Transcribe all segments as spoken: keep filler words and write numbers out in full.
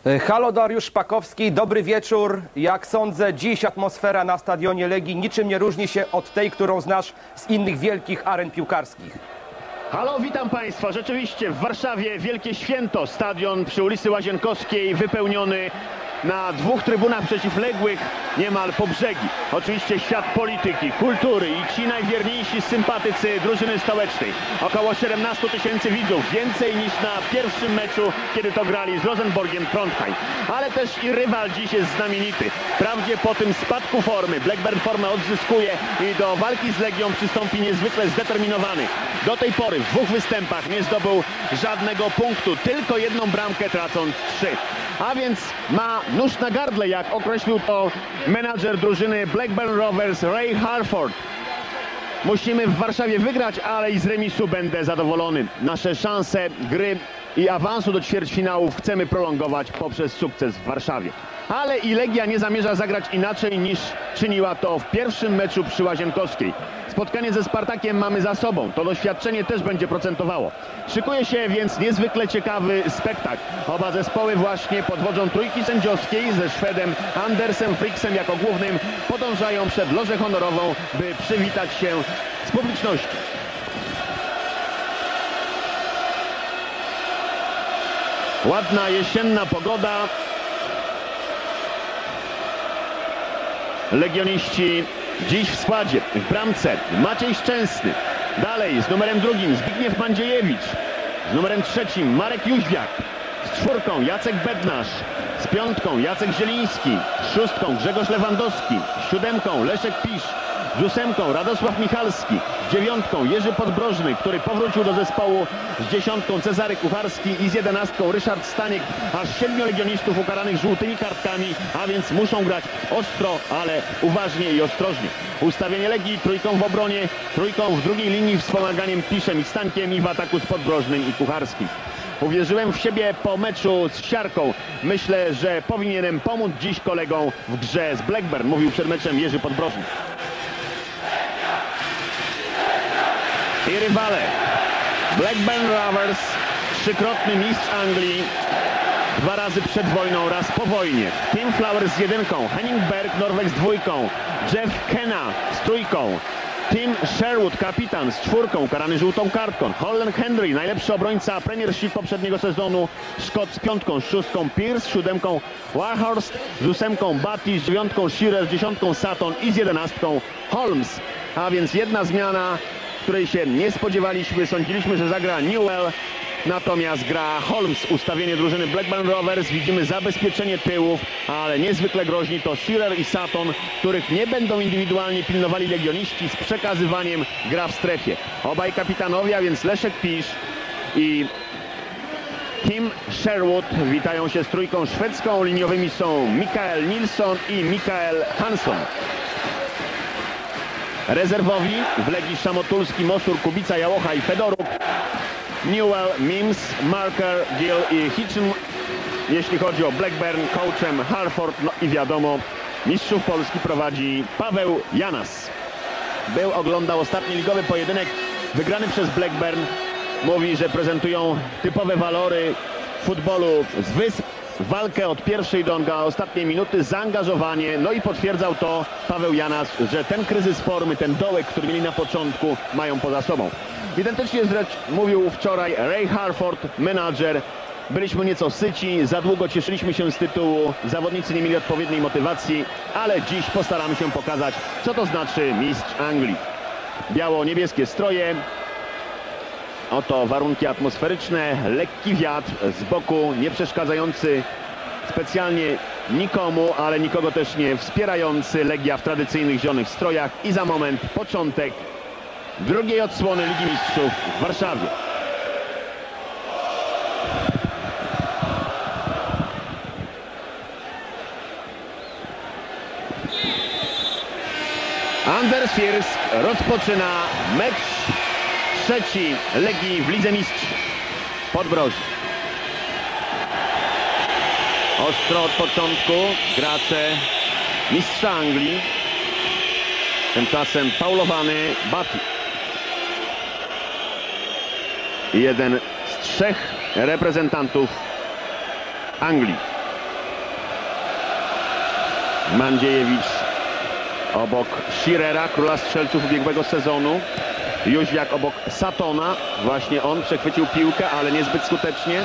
Halo, Dariusz Szpakowski, dobry wieczór. Jak sądzę, dziś atmosfera na stadionie Legii niczym nie różni się od tej, którą znasz z innych wielkich aren piłkarskich. Halo, witam Państwa. Rzeczywiście w Warszawie wielkie święto. Stadion przy ulicy Łazienkowskiej wypełniony na dwóch trybunach przeciwległych niemal po brzegi. Oczywiście świat polityki, kultury i ci najwierniejsi sympatycy drużyny stołecznej. Około siedemnastu tysięcy widzów, więcej niż na pierwszym meczu, kiedy to grali z Rosenborgiem Trondheim. Ale też i rywal dziś jest znamienity. Wprawdzie po tym spadku formy Blackburn formę odzyskuje i do walki z Legią przystąpi niezwykle zdeterminowany. Do tej pory w dwóch występach nie zdobył żadnego punktu, tylko jedną bramkę tracąc trzy. A więc ma nóż na gardle, jak określił to menadżer drużyny Blackburn Rovers Ray Harford. Musimy w Warszawie wygrać, ale i z remisu będę zadowolony. Nasze szanse gry i awansu do ćwierćfinałów chcemy prolongować poprzez sukces w Warszawie. Ale i Legia nie zamierza zagrać inaczej niż czyniła to w pierwszym meczu przy Łazienkowskiej. Spotkanie ze Spartakiem mamy za sobą. To doświadczenie też będzie procentowało. Szykuje się więc niezwykle ciekawy spektakl. Oba zespoły właśnie pod wodzą trójki sędziowskiej ze Szwedem Andersem Friksem jako głównym podążają przed lożę honorową, by przywitać się z publicznością. Ładna jesienna pogoda. Legioniści dziś w składzie. W bramce Maciej Szczęsny. Dalej z numerem drugim Zbigniew Mandziejewicz. Z numerem trzecim Marek Jóźwiak. Z czwórką Jacek Bednarz. Z piątką Jacek Zieliński. Z szóstką Grzegorz Lewandowski. Z siódemką Leszek Pisz. Z ósemką Radosław Michalski. Z dziewiątką Jerzy Podbrożny, który powrócił do zespołu. Z dziesiątką Cezary Kucharski i z jedenastką Ryszard Staniek. Aż siedmiu legionistów ukaranych żółtymi kartkami, a więc muszą grać ostro, ale uważnie i ostrożnie. Ustawienie Legii trójką w obronie, trójką w drugiej linii wspomaganiem Piszem i Stańkiem i w ataku z Podbrożnym i Kucharskim. Uwierzyłem w siebie po meczu z Siarką. Myślę, że powinienem pomóc dziś kolegom w grze z Blackburn, mówił przed meczem Jerzy Podbrożny. I rywale. Blackburn Rovers, trzykrotny mistrz Anglii, dwa razy przed wojną, raz po wojnie. Tim Flowers z jedynką, Henning Berg, Norweg z dwójką, Jeff Kenna z trójką, Tim Sherwood, kapitan z czwórką, karany żółtą kartką, Holland Henry, najlepszy obrońca Premiership poprzedniego sezonu, Scott z piątką, z szóstką Pierce, z siódemką Warhorst, z ósemką Batty, z dziewiątką Shearer, z dziesiątką Sutton i z jedenastką Holmes. A więc jedna zmiana, której się nie spodziewaliśmy. Sądziliśmy, że zagra Newell, natomiast gra Holmes. Ustawienie drużyny Blackburn Rovers. Widzimy zabezpieczenie tyłów, ale niezwykle groźni to Shearer i Sutton, których nie będą indywidualnie pilnowali legioniści z przekazywaniem gra w strefie. Obaj kapitanowie, a więc Leszek Pisz i Tim Sherwood witają się z trójką szwedzką. Liniowymi są Mikael Nilsson i Mikael Hansson. Rezerwowi w Legii Szamotulski, Mosur, Kubica, Jałocha i Fedoruk. Newell, Mims, Marker, Gill i Hitchin. Jeśli chodzi o Blackburn, coachem Harford, no i wiadomo, mistrzów Polski prowadzi Paweł Janas. Był, oglądał ostatni ligowy pojedynek wygrany przez Blackburn. Mówi, że prezentują typowe walory futbolu z wysp. Walkę od pierwszej do ostatniej minuty, zaangażowanie, no i potwierdzał to Paweł Janas, że ten kryzys formy, ten dołek, który mieli na początku, mają poza sobą. Identycznie zresztą mówił wczoraj Ray Harford, menadżer. Byliśmy nieco syci, za długo cieszyliśmy się z tytułu, zawodnicy nie mieli odpowiedniej motywacji, ale dziś postaramy się pokazać, co to znaczy mistrz Anglii. Biało-niebieskie stroje. Oto warunki atmosferyczne, lekki wiatr z boku, nie przeszkadzający specjalnie nikomu, ale nikogo też nie wspierający. Legia w tradycyjnych zielonych strojach i za moment początek drugiej odsłony Ligi Mistrzów w Warszawie. Anders Fiersk rozpoczyna mecz trzeci Legii w Lidze Mistrzów. Podbrożny. Ostro od początku gracze mistrza Anglii. Tymczasem faulowany Batty. Jeden z trzech reprezentantów Anglii. Mandziejewicz obok Schirera, króla strzelców ubiegłego sezonu. Jóźwiak obok Satona. Właśnie on przechwycił piłkę, ale niezbyt skutecznie.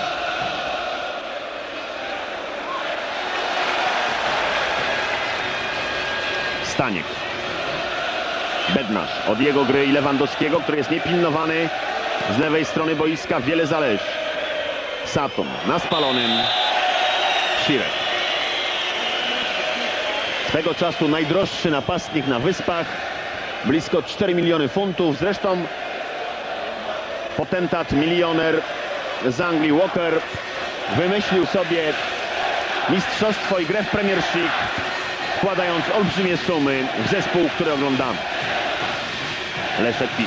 Staniek. Bednarz od jego gry i Lewandowskiego, który jest niepilnowany z lewej strony boiska. Wiele zależy. Saton na spalonym. Schirek. Swego czasu najdroższy napastnik na Wyspach. Blisko cztery miliony funtów. Zresztą potentat, milioner z Anglii Walker wymyślił sobie mistrzostwo i grę w Premiership, wkładając olbrzymie sumy w zespół, który oglądamy. Leszek Pisz.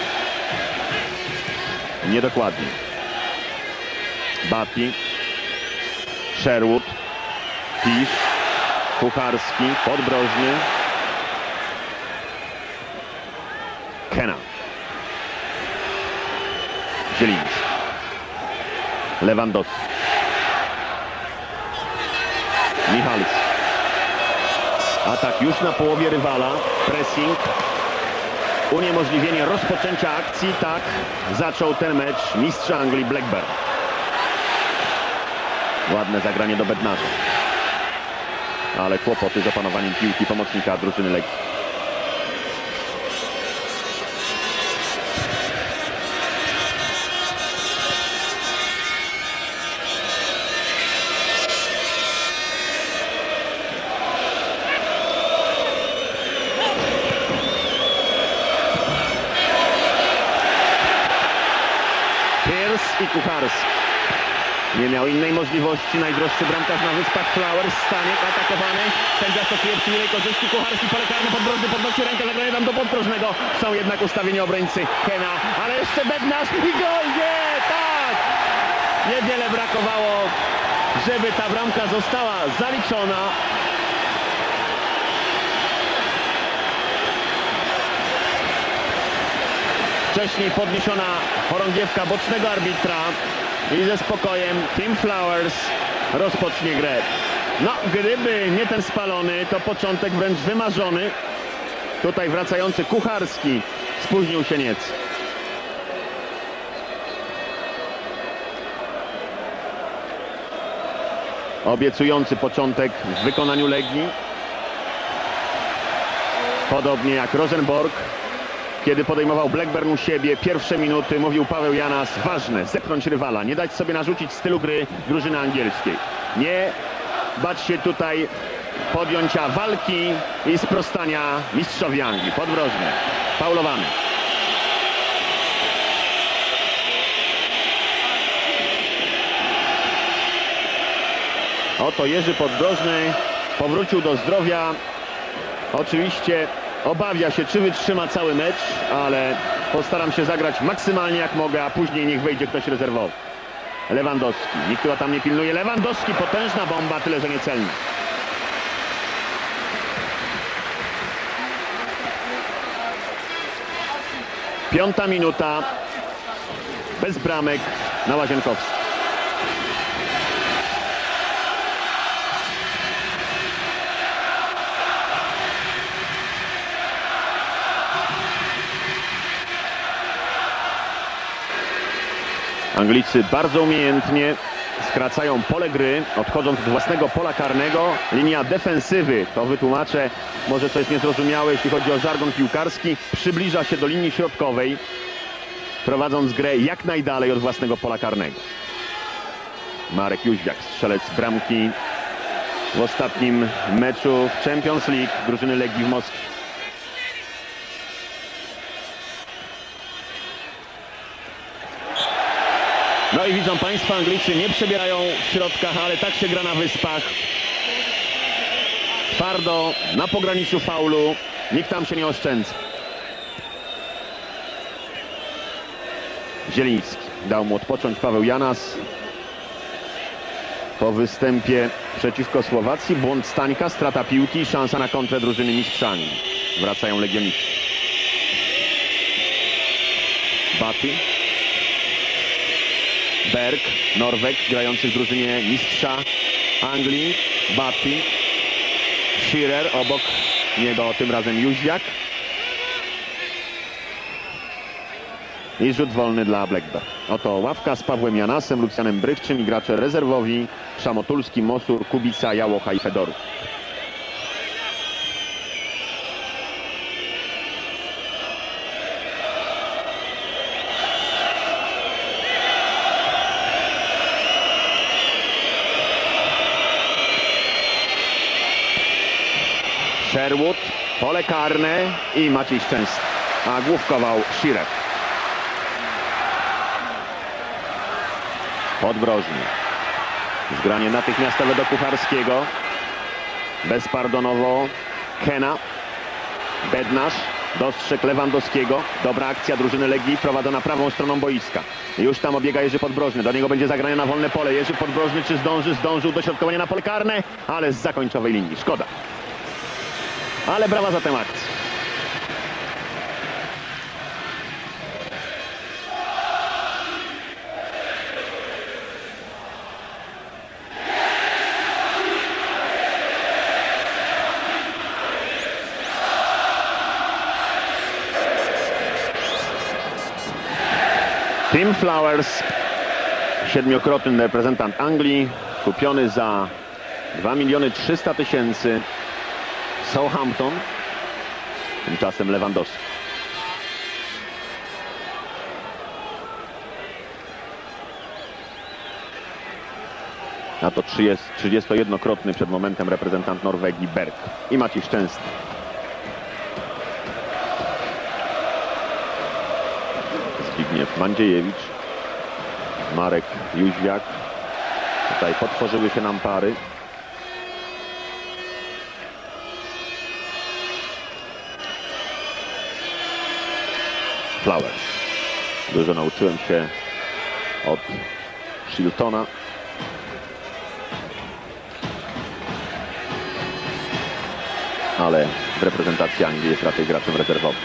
Niedokładnie. Batty. Sherwood. Pisz. Kucharski. Podbrożny. Kena. Zieliński. Lewandowski. Michalski. Atak już na połowie rywala. Pressing. Uniemożliwienie rozpoczęcia akcji. Tak zaczął ten mecz mistrz Anglii Blackburn. Ładne zagranie do Bednarza. Ale kłopoty z opanowaniem piłki pomocnika drużyny Legii. I Kucharski. Nie miał innej możliwości. Najdroższy bramkarz na Wyspach Flowers. Staniek atakowany. Sędzia stosuje przyjemnej korzyści. Kucharski pole karne, podbrożny podnosi rękę, zagranie tam do podbrożnego. Są jednak ustawieni obrońcy Kena. Ale jeszcze Bednarz i gol! Nie! Tak! Niewiele brakowało, żeby ta bramka została zaliczona. Wcześniej podniesiona chorągiewka bocznego arbitra i ze spokojem Team Flowers rozpocznie grę. No, gdyby nie ten spalony, to początek wręcz wymarzony. Tutaj wracający Kucharski spóźnił się nieco. Obiecujący początek w wykonaniu Legii. Podobnie jak Rosenborg. Kiedy podejmował Blackburn u siebie, pierwsze minuty, mówił Paweł Janas, ważne, zepchnąć rywala, nie dać sobie narzucić stylu gry drużyny angielskiej. Nie bać się tutaj podjęcia walki i sprostania mistrzowi Anglii. Podbrożny, faulowany. Oto Jerzy Podbrożny powrócił do zdrowia. Oczywiście obawia się, czy wytrzyma cały mecz, ale postaram się zagrać maksymalnie jak mogę, a później niech wejdzie ktoś rezerwowy. Lewandowski. Nikt chyba tam nie pilnuje. Lewandowski, potężna bomba, tyle że niecelna. Piąta minuta. Bez bramek na Łazienkowskim. Anglicy bardzo umiejętnie skracają pole gry, odchodząc do własnego pola karnego. Linia defensywy, to wytłumaczę, może coś niezrozumiałe, jeśli chodzi o żargon piłkarski, przybliża się do linii środkowej, prowadząc grę jak najdalej od własnego pola karnego. Marek Jóźwiak, strzelec bramki w ostatnim meczu w Champions League drużyny Legii w Moskwie. No i widzą Państwo, Anglicy nie przebierają w środkach, ale tak się gra na Wyspach. Twardo, na pograniczu faulu, nikt tam się nie oszczędza. Zieliński dał mu odpocząć Paweł Janas. Po występie przeciwko Słowacji, błąd Stańka, strata piłki, szansa na kontrę drużyny mistrzami. Wracają legioniści. Batty. Berg, Norweg, grający w drużynie mistrza Anglii. Batty. Shearer, obok niego tym razem Jóźwiak. I rzut wolny dla Blackburn. Oto ławka z Pawłem Janasem, Lucjanem Brywczym i gracze rezerwowi: Szamotulski, Mosur, Kubica, Jałocha i Fedorów. Sherwood, pole karne i Maciej Szczęsny, a główkował Shearer. Podbrożny. Zgranie natychmiastowe do Kucharskiego. Bezpardonowo Kena. Bednarz dostrzegł Lewandowskiego. Dobra akcja drużyny Legii, prowadzona prawą stroną boiska. Już tam obiega Jerzy Podbrożny. Do niego będzie zagranie na wolne pole. Jerzy Podbrożny czy zdąży? Zdążył do środkowania na pole karne, ale z zakończowej linii. Szkoda. Ale brawa za tę akcję. Tim Flowers, siedmiokrotny reprezentant Anglii, kupiony za dwa miliony trzysta tysięcy. Southampton. Tymczasem Lewandowski. A to trzydziestojednokrotny przed momentem reprezentant Norwegii Berg i Maciej Szczęsny. Zbigniew Mandziejewicz, Marek Jóźwiak. Tutaj potworzyły się nam pary. Flowers. Dużo nauczyłem się od Shiltona. Ale w reprezentacji Anglii jest raczej graczem rezerwowym.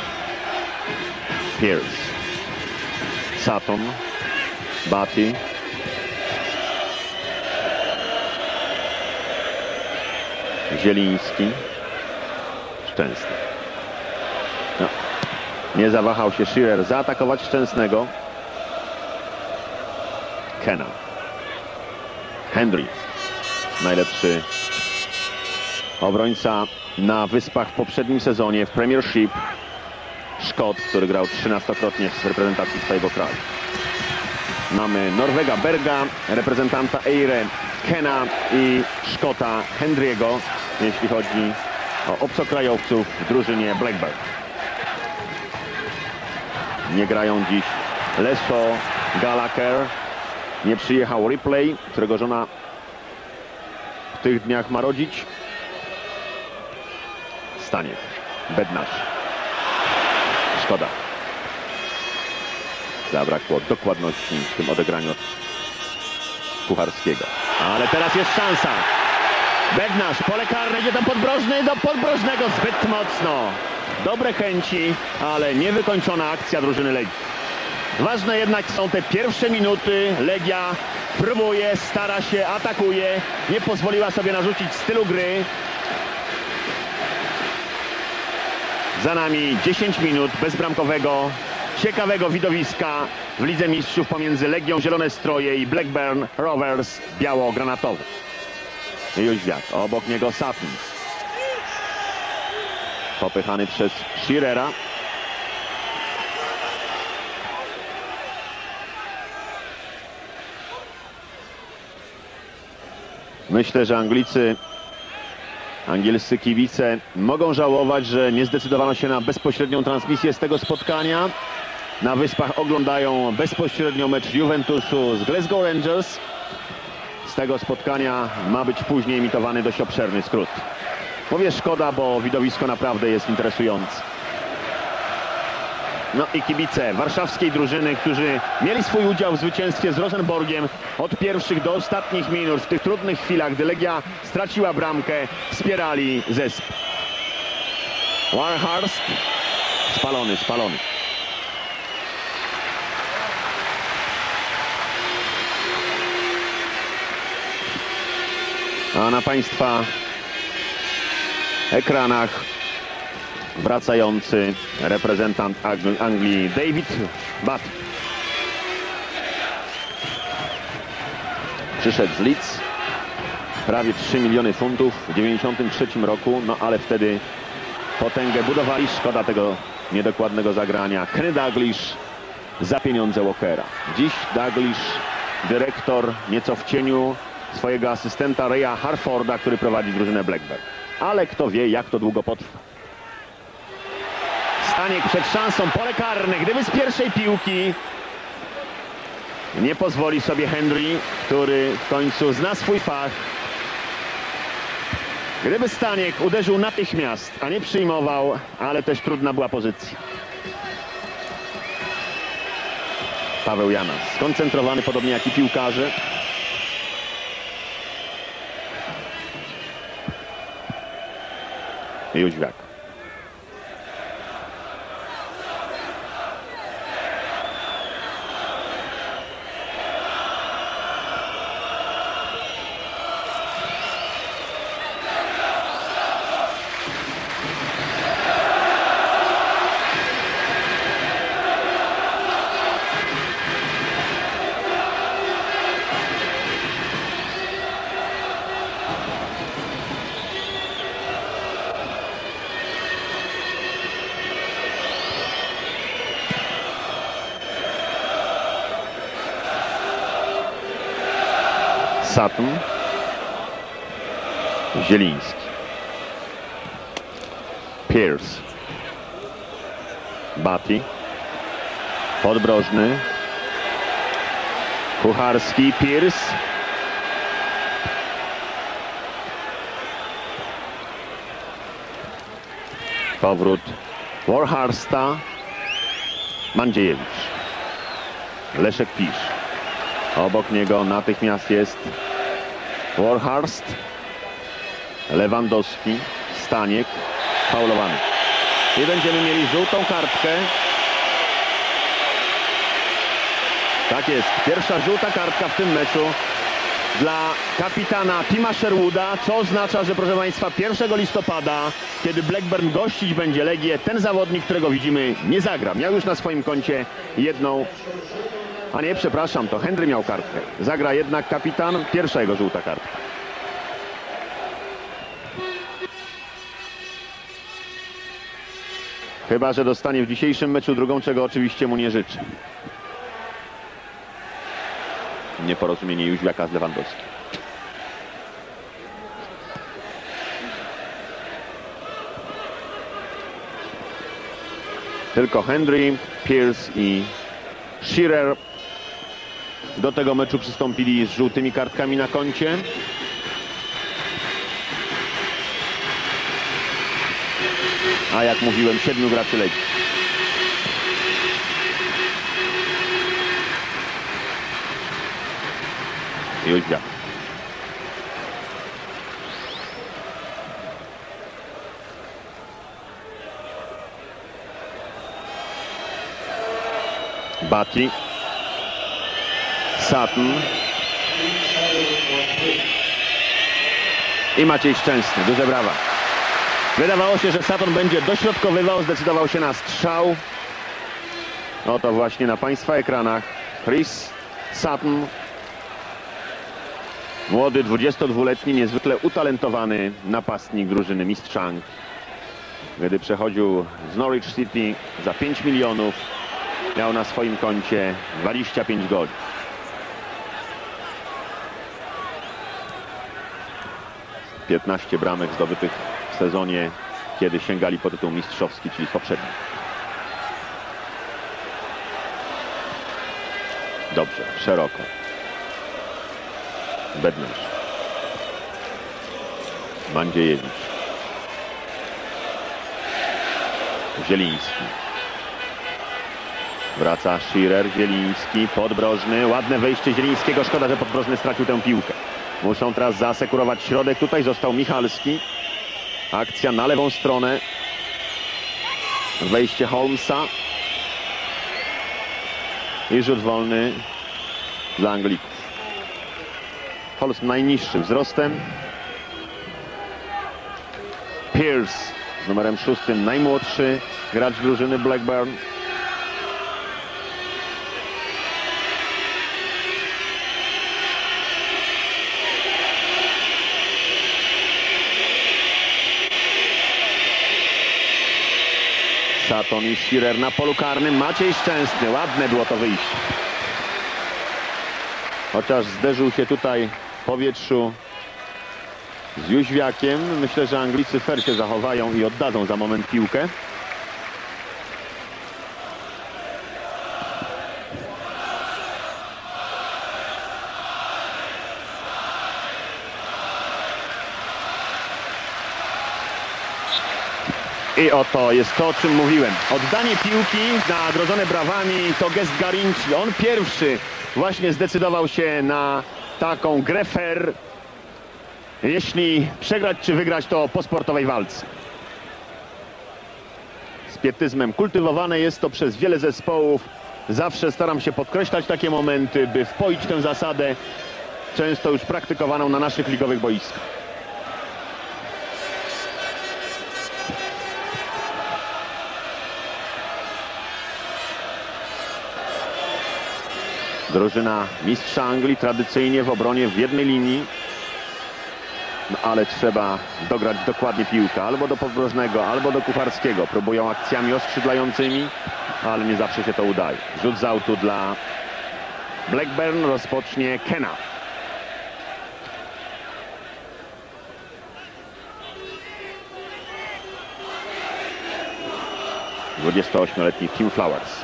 Pierce. Sutton. Batty. Zieliński. Szczęsny. No. Nie zawahał się Shearer zaatakować Szczęsnego. Kena. Hendry. Najlepszy obrońca na Wyspach w poprzednim sezonie w Premiership. Szkot, który grał trzynastokrotnie w reprezentacji swojego kraju. Mamy Norwega Berga, reprezentanta Eire Kena i Szkota Hendry'ego, jeśli chodzi o obcokrajowców w drużynie Blackburn. Nie grają dziś Leso, Gallagher, nie przyjechał Ripley, którego żona w tych dniach ma rodzić. Staniek, Bednarz. Szkoda. Zabrakło dokładności w tym odegraniu Kucharskiego. Ale teraz jest szansa. Bednarz, pole karne, idzie tam Podbrożny, do Podbrożnego zbyt mocno. Dobre chęci, ale niewykończona akcja drużyny Legii. Ważne jednak są te pierwsze minuty. Legia próbuje, stara się, atakuje. Nie pozwoliła sobie narzucić stylu gry. Za nami dziesięć minut bezbramkowego, ciekawego widowiska w Lidze Mistrzów pomiędzy Legią Zielone Stroje i Blackburn Rovers biało-granatowy. Jóźwiak, obok niego Sutton. Popychany przez Shearera. Myślę, że Anglicy, angielscy kibice mogą żałować, że nie zdecydowano się na bezpośrednią transmisję z tego spotkania. Na Wyspach oglądają bezpośrednio mecz Juventusu z Glasgow Rangers. Z tego spotkania ma być później emitowany dość obszerny skrót. Mówię szkoda, bo widowisko naprawdę jest interesujące. No i kibice warszawskiej drużyny, którzy mieli swój udział w zwycięstwie z Rosenborgiem od pierwszych do ostatnich minut, w tych trudnych chwilach, gdy Legia straciła bramkę, wspierali zespół. Warhurst. Spalony, spalony. A na Państwa ekranach wracający reprezentant Anglii David Batty. Przyszedł z Leeds, prawie trzy miliony funtów w dziewięćdziesiątym trzecim roku, no ale wtedy potęgę budowali, szkoda tego niedokładnego zagrania. Kenny Dalglish za pieniądze Walkera. Dziś Dalglish, dyrektor, nieco w cieniu swojego asystenta Raya Harforda, który prowadzi drużynę Blackburn. Ale kto wie, jak to długo potrwa. Staniek przed szansą, pole karne, gdyby z pierwszej piłki nie pozwoli sobie Henry, który w końcu zna swój fach. Gdyby Staniek uderzył natychmiast, a nie przyjmował, ale też trudna była pozycja. Paweł Janas, skoncentrowany podobnie jak i piłkarze. Jóźwiak. Sutton, Zieliński, Pierce, Batty, Podbrożny, Kucharski, Pierce, powrót Warhursta, Mandziejewicz, Leszek Pisz. Obok niego natychmiast jest Warhurst, Lewandowski, Staniek, faulowany. I będziemy mieli żółtą kartkę. Tak jest, pierwsza żółta kartka w tym meczu dla kapitana Tima Sherwooda, co oznacza, że proszę Państwa, pierwszego listopada, kiedy Blackburn gościć będzie Legię, ten zawodnik, którego widzimy, nie zagra. Miał już na swoim koncie jedną. A nie, przepraszam, to Henry miał kartkę. Zagra jednak kapitan, pierwsza jego żółta kartka. Chyba że dostanie w dzisiejszym meczu drugą, czego oczywiście mu nie życzę. Nieporozumienie Jóźwiaka z Lewandowskim. Tylko Henry, Pierce i Shearer do tego meczu przystąpili z żółtymi kartkami na koncie. A jak mówiłem, siedmiu graczy Legii. Jóźwiak. Batty, Sutton i Maciej Szczęsny. Duże brawa. Wydawało się, że Sutton będzie dośrodkowywał, zdecydował się na strzał. Oto właśnie na Państwa ekranach Chris Sutton. Młody, dwudziestodwuletni, niezwykle utalentowany napastnik drużyny Mistrzang. Gdy przechodził z Norwich City za pięć milionów, miał na swoim koncie dwadzieścia pięć goli. piętnaście bramek zdobytych w sezonie, kiedy sięgali po tytuł mistrzowski, czyli poprzedni. Dobrze, szeroko. Bednarz. Mandziejewicz. Zieliński. Wraca Shearer, Zieliński, Podbrożny. Ładne wejście Zielińskiego. Szkoda, że Podbrożny stracił tę piłkę. Muszą teraz zasekurować środek. Tutaj został Michalski. Akcja na lewą stronę. Wejście Holmesa. I rzut wolny dla Anglików. Holmes najniższy wzrostem. Pierce Flowers z numerem szóstym, najmłodszy gracz drużyny Blackburn. Sutton i Shearer na polu karnym. Maciej Szczęsny. Ładne było to wyjście. Chociaż zderzył się tutaj w powietrzu z Jóźwiakiem. Myślę, że Anglicy fair się zachowają i oddadzą za moment piłkę. I oto jest to, o czym mówiłem. Oddanie piłki nagrodzone brawami to gest Garinci. On pierwszy właśnie zdecydował się na taką grę fair. Jeśli przegrać czy wygrać, to po sportowej walce. Z pietyzmem kultywowane jest to przez wiele zespołów. Zawsze staram się podkreślać takie momenty, by wpoić tę zasadę, często już praktykowaną na naszych ligowych boiskach. Drużyna mistrza Anglii tradycyjnie w obronie w jednej linii. No, ale trzeba dograć dokładnie piłkę. Albo do Podbrożnego, albo do Kucharskiego. Próbują akcjami oskrzydlającymi, ale nie zawsze się to udaje. Rzut z autu dla Blackburn. Rozpocznie Kena. dwudziestoośmioletni Tim Flowers.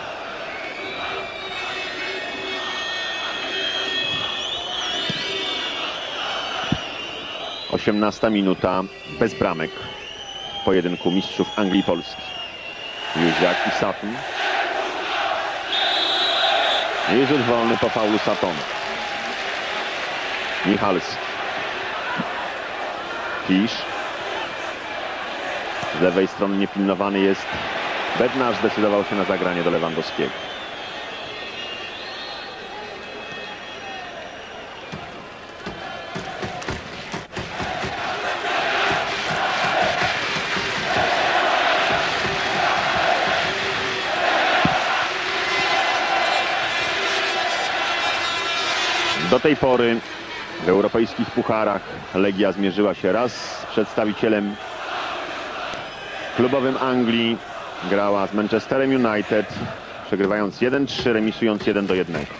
osiemnasta minuta bez bramek w pojedynku mistrzów Anglii i Polski. Jóźwiak i Sutton. I rzut wolny po faulu Suttona. Michalski. Kisz. Z lewej strony niepilnowany jest Bednarz. Zdecydował się na zagranie do Lewandowskiego. Do tej pory w europejskich pucharach Legia zmierzyła się raz z przedstawicielem klubowym Anglii. Grała z Manchesterem United, przegrywając jeden trzy, remisując jeden do jednego.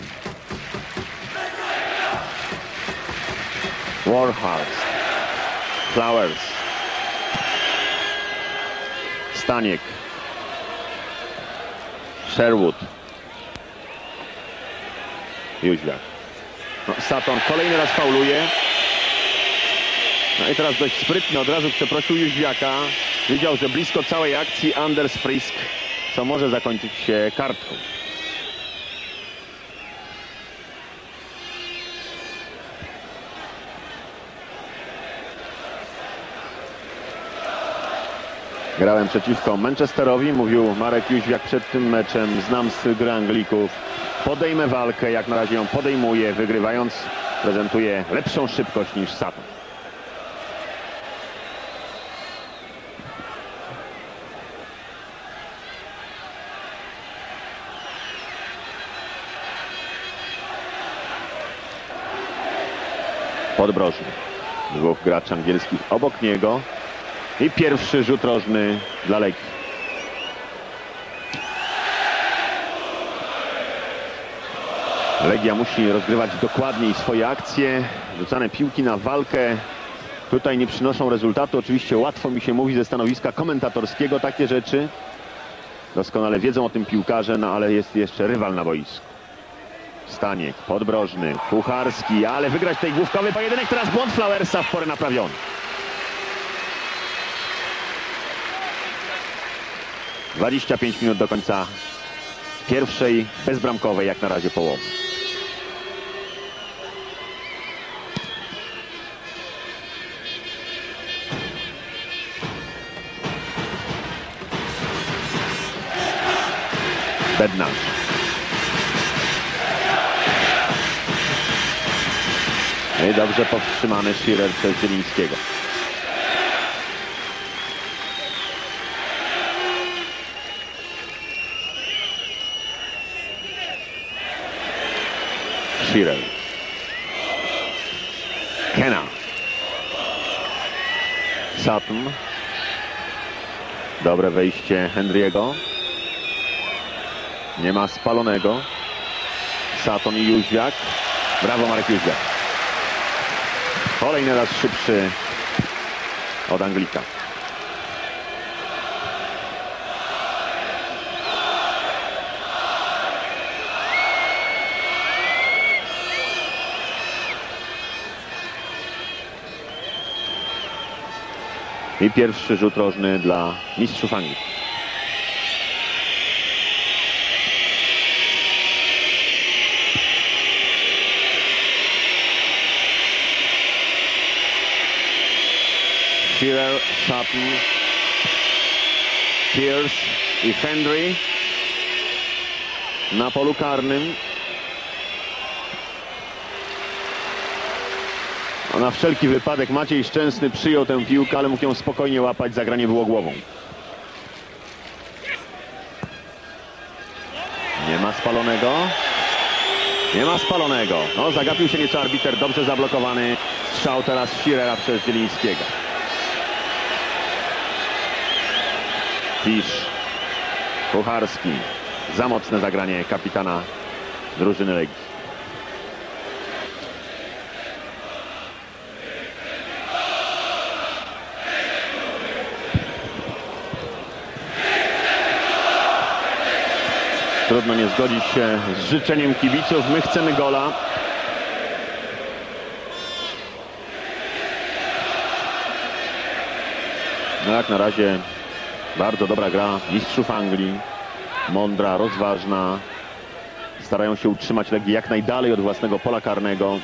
Warhurst. Flowers. Staniek. Sherwood. Jóźwiak. No, Sutton kolejny raz fauluje. No i teraz dość sprytnie od razu przeprosił Jóźwiaka. Wiedział, że blisko całej akcji Anders Frisk, co może zakończyć się kartką. Grałem przeciwko Manchesterowi, mówił Marek Jóźwiak przed tym meczem. Znam styl gry Anglików. Podejmę walkę, jak na razie ją podejmuje, wygrywając prezentuje lepszą szybkość niż Sutton. Podbrożny. Dwóch graczy angielskich obok niego. I pierwszy rzut rożny dla Legii. Legia musi rozgrywać dokładniej swoje akcje. Rzucane piłki na walkę tutaj nie przynoszą rezultatu. Oczywiście łatwo mi się mówi ze stanowiska komentatorskiego takie rzeczy. Doskonale wiedzą o tym piłkarze, no ale jest jeszcze rywal na boisku. Staniek, Podbrożny, Kucharski, ale wygrać tej główkowy pojedynek. Teraz błąd Flowersa w porę naprawiony. dwadzieścia pięć minut do końca pierwszej bezbramkowej jak na razie połowy. Bednarz. I dobrze powstrzymany Shearer przez Zielińskiego. Shearer. Kenna. Sutton. Dobre wejście Henry'ego. Nie ma spalonego. Sutton i Jóźwiak. Brawo, Marek Jóźwiak. Kolejny raz szybszy od Anglika. I pierwszy rzut rożny dla mistrzów Anglii. Shearer, Sutton, Pierce i Henry na polu karnym. A na wszelki wypadek Maciej Szczęsny przyjął tę piłkę, ale mógł ją spokojnie łapać, zagranie było głową. Nie ma spalonego. Nie ma spalonego. No, zagapił się nieco arbiter, dobrze zablokowany strzał teraz Shearera przez Zielińskiego. Fish, Kucharski. Za mocne zagranie kapitana drużyny Legii. Trudno nie zgodzić się z życzeniem kibiców. My chcemy gola. No jak na razie bardzo dobra gra mistrzów Anglii. Mądra, rozważna. Starają się utrzymać Legię jak najdalej od własnego pola karnego.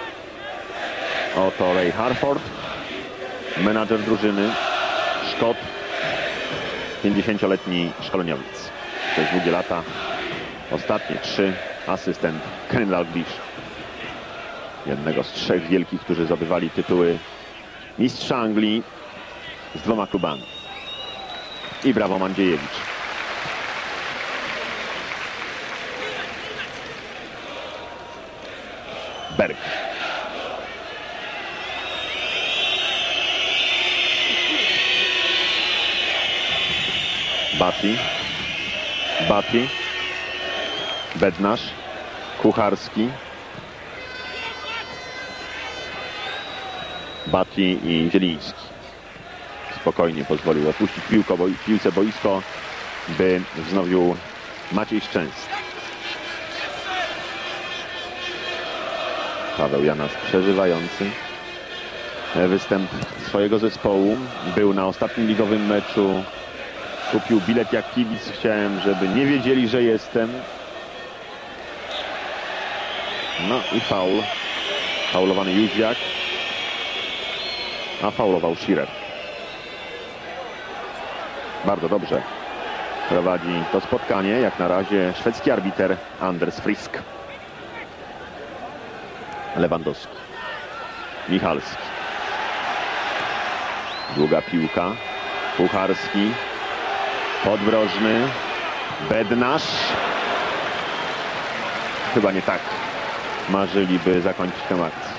Oto Ray Harford, menadżer drużyny. Szkot, pięćdziesięcioletni szkoleniowiec. Przez długie lata. Ostatnie trzy. Asystent Ken Dalglish. Jednego z trzech wielkich, którzy zdobywali tytuły mistrza Anglii z dwoma klubami. I brawo Mandziejewicz. Berg. Batty. Batty. Bednarz. Kucharski. Batty i Zieliński. Spokojnie pozwolił opuścić piłkę, bo, piłce boisko, by wznowił Maciej Szczęsny. Paweł Janas przeżywający występ swojego zespołu. Był na ostatnim ligowym meczu. Kupił bilet jak kibic. Chciałem, żeby nie wiedzieli, że jestem. No i faul. Faulowany Jóźwiak. A faulował Shearer. Bardzo dobrze prowadzi to spotkanie. Jak na razie szwedzki arbiter Anders Frisk. Lewandowski. Michalski. Długa piłka. Kucharski. Podbrożny. Bednarz. Chyba nie tak marzyliby zakończyć tę akcję.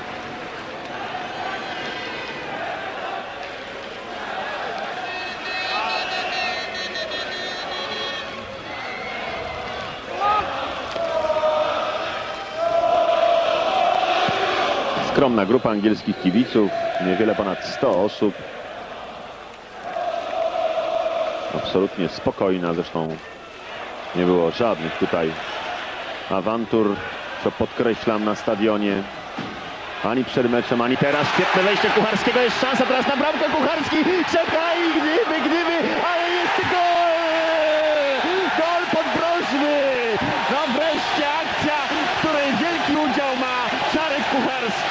Skromna grupa angielskich kibiców, niewiele ponad sto osób. Absolutnie spokojna, zresztą nie było żadnych tutaj awantur, co podkreślam, na stadionie. Ani przed meczem, ani teraz. Świetne wejście Kucharskiego, jest szansa teraz na bramkę. Kucharski czeka i gdyby, gdyby, ale jest gol! Gol podbrożny! No wreszcie akcja, w której wielki udział ma Czarek Kucharski.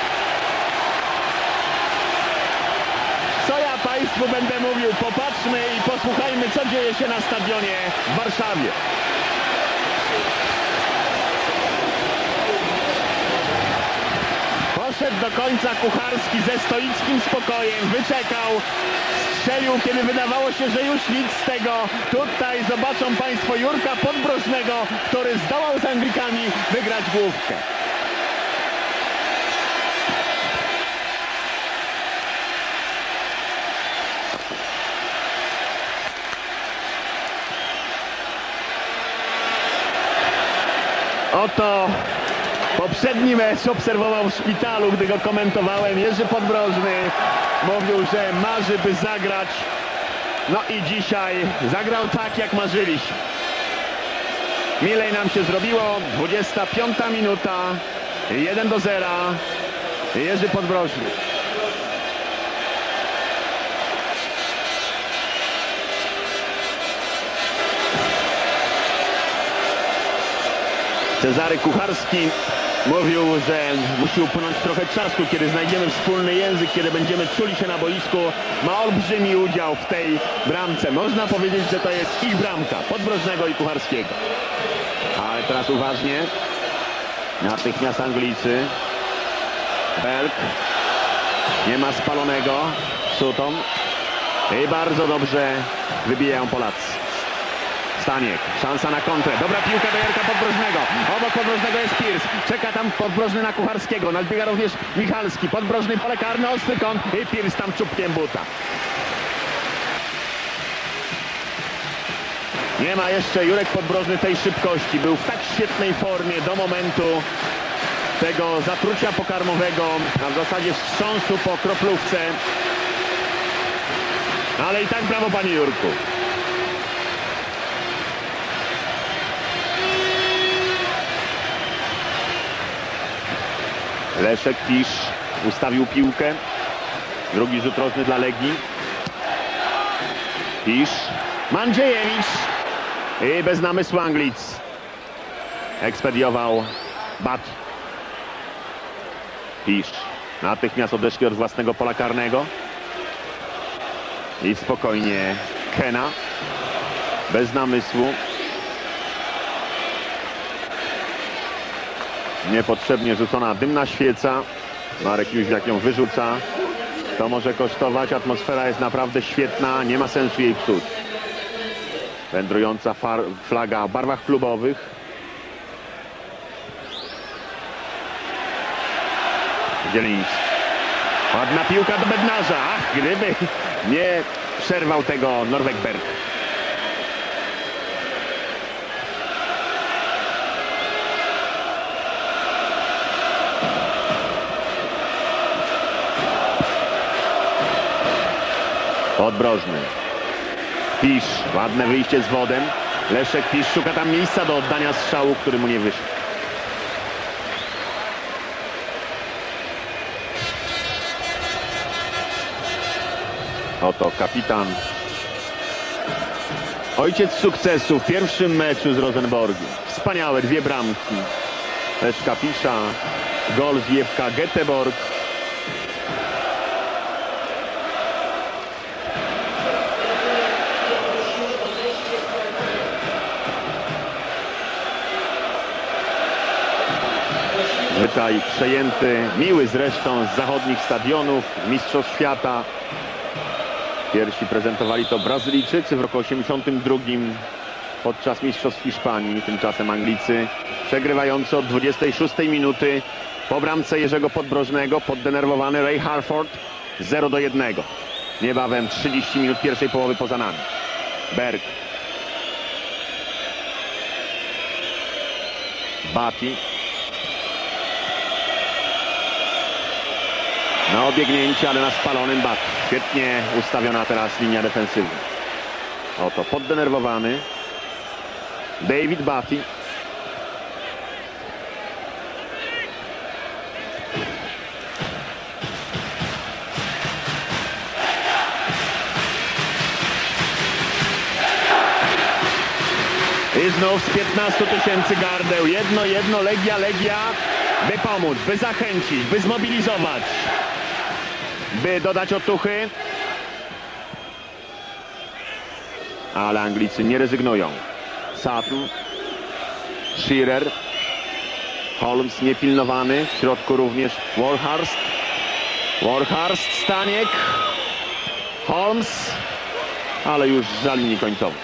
Co ja Państwu będę mówił? Popatrzmy i posłuchajmy, co dzieje się na stadionie w Warszawie. Poszedł do końca Kucharski ze stoickim spokojem, wyczekał, strzelił, kiedy wydawało się, że już nic z tego. Tutaj zobaczą Państwo Jurka Podbrożnego, który zdołał z Anglikami wygrać główkę. Oto poprzedni mecz obserwował w szpitalu, gdy go komentowałem. Jerzy Podbrożny mówił, że marzy, by zagrać. No i dzisiaj zagrał tak, jak marzyliśmy. Milej nam się zrobiło. dwudziesta piąta minuta. jeden do zera. Jerzy Podbrożny. Cezary Kucharski mówił, że musi upłynąć trochę czasu, kiedy znajdziemy wspólny język, kiedy będziemy czuli się na boisku. Ma olbrzymi udział w tej bramce. Można powiedzieć, że to jest ich bramka, Podbrożnego i Kucharskiego. Ale teraz uważnie. Natychmiast Anglicy. Berg. Nie ma spalonego. Sutton. I bardzo dobrze wybijają Polacy. Staniek, szansa na kontrę, dobra piłka do Jarka Podbrożnego, obok Podbrożnego jest Pierce, czeka tam Podbrożny na Kucharskiego, nadbiega również Michalski, Podbrożny pole karne, ostry kąt i Pierce tam czubkiem buta. Nie ma jeszcze Jurek Podbrożny tej szybkości, był w tak świetnej formie do momentu tego zatrucia pokarmowego, a w zasadzie wstrząsu po kroplówce, ale i tak brawo, panie Jurku. Leszek Pisz ustawił piłkę. Drugi rzut rożny dla Legii. Pisz. Mandziejewicz. I bez namysłu Anglic. Ekspediował Bat. Pisz. Natychmiast odeszli od własnego pola karnego. I spokojnie Kena. Bez namysłu. Niepotrzebnie rzucona dymna świeca. Marek Jóźwiak ją wyrzuca. To może kosztować. Atmosfera jest naprawdę świetna. Nie ma sensu jej psuć. Wędrująca flaga w barwach klubowych. Zieliński. Ładna piłka do Bednarza. Ach, gdyby nie przerwał tego Norweg Berg. Podbrożny. Pisz. Ładne wyjście z wodem. Leszek Pisz szuka tam miejsca do oddania strzału, który mu nie wyszedł. Oto kapitan. Ojciec sukcesu w pierwszym meczu z Rosenborgiem. Wspaniałe dwie bramki. Leszka Pisza. Gol z J F K Göteborg. Zwyczaj przejęty, miły zresztą z zachodnich stadionów, mistrzostw świata. Pierwsi prezentowali to Brazylijczycy w roku osiemdziesiątym drugim podczas mistrzostw Hiszpanii. Tymczasem Anglicy przegrywający od dwudziestej szóstej minuty po bramce Jerzego Podbrożnego. Poddenerwowany Ray Harford zero do jednego. Niebawem trzydzieści minut pierwszej połowy poza nami. Berg. Bati. Na obiegnięcie, ale na spalonym Bat. Świetnie ustawiona teraz linia defensywna. Oto poddenerwowany David Batty. I znów z piętnastu tysięcy gardeł. Jedno, jedno, Legia, Legia. By pomóc, by zachęcić, by zmobilizować. By dodać otuchy. Ale Anglicy nie rezygnują. Sutton. Shearer. Holmes niepilnowany. W środku również Warhurst. Warhurst, Staniek. Holmes. Ale już za linii końcowej.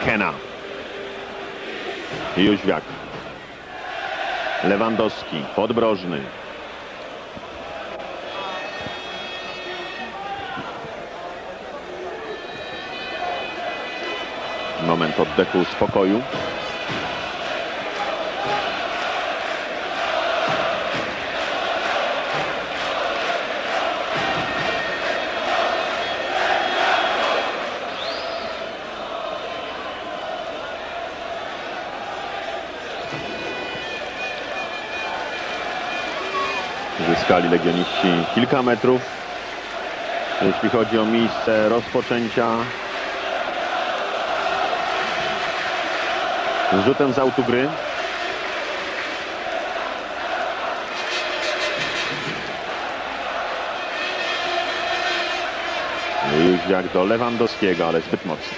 Kena. Jóźwiak. Lewandowski. Podbrożny. Moment oddechu, spokoju. Zyskali legioniści kilka metrów, jeśli chodzi o miejsce rozpoczęcia. Z rzutem z autu gry. Jóźwiak do Lewandowskiego, ale zbyt mocno.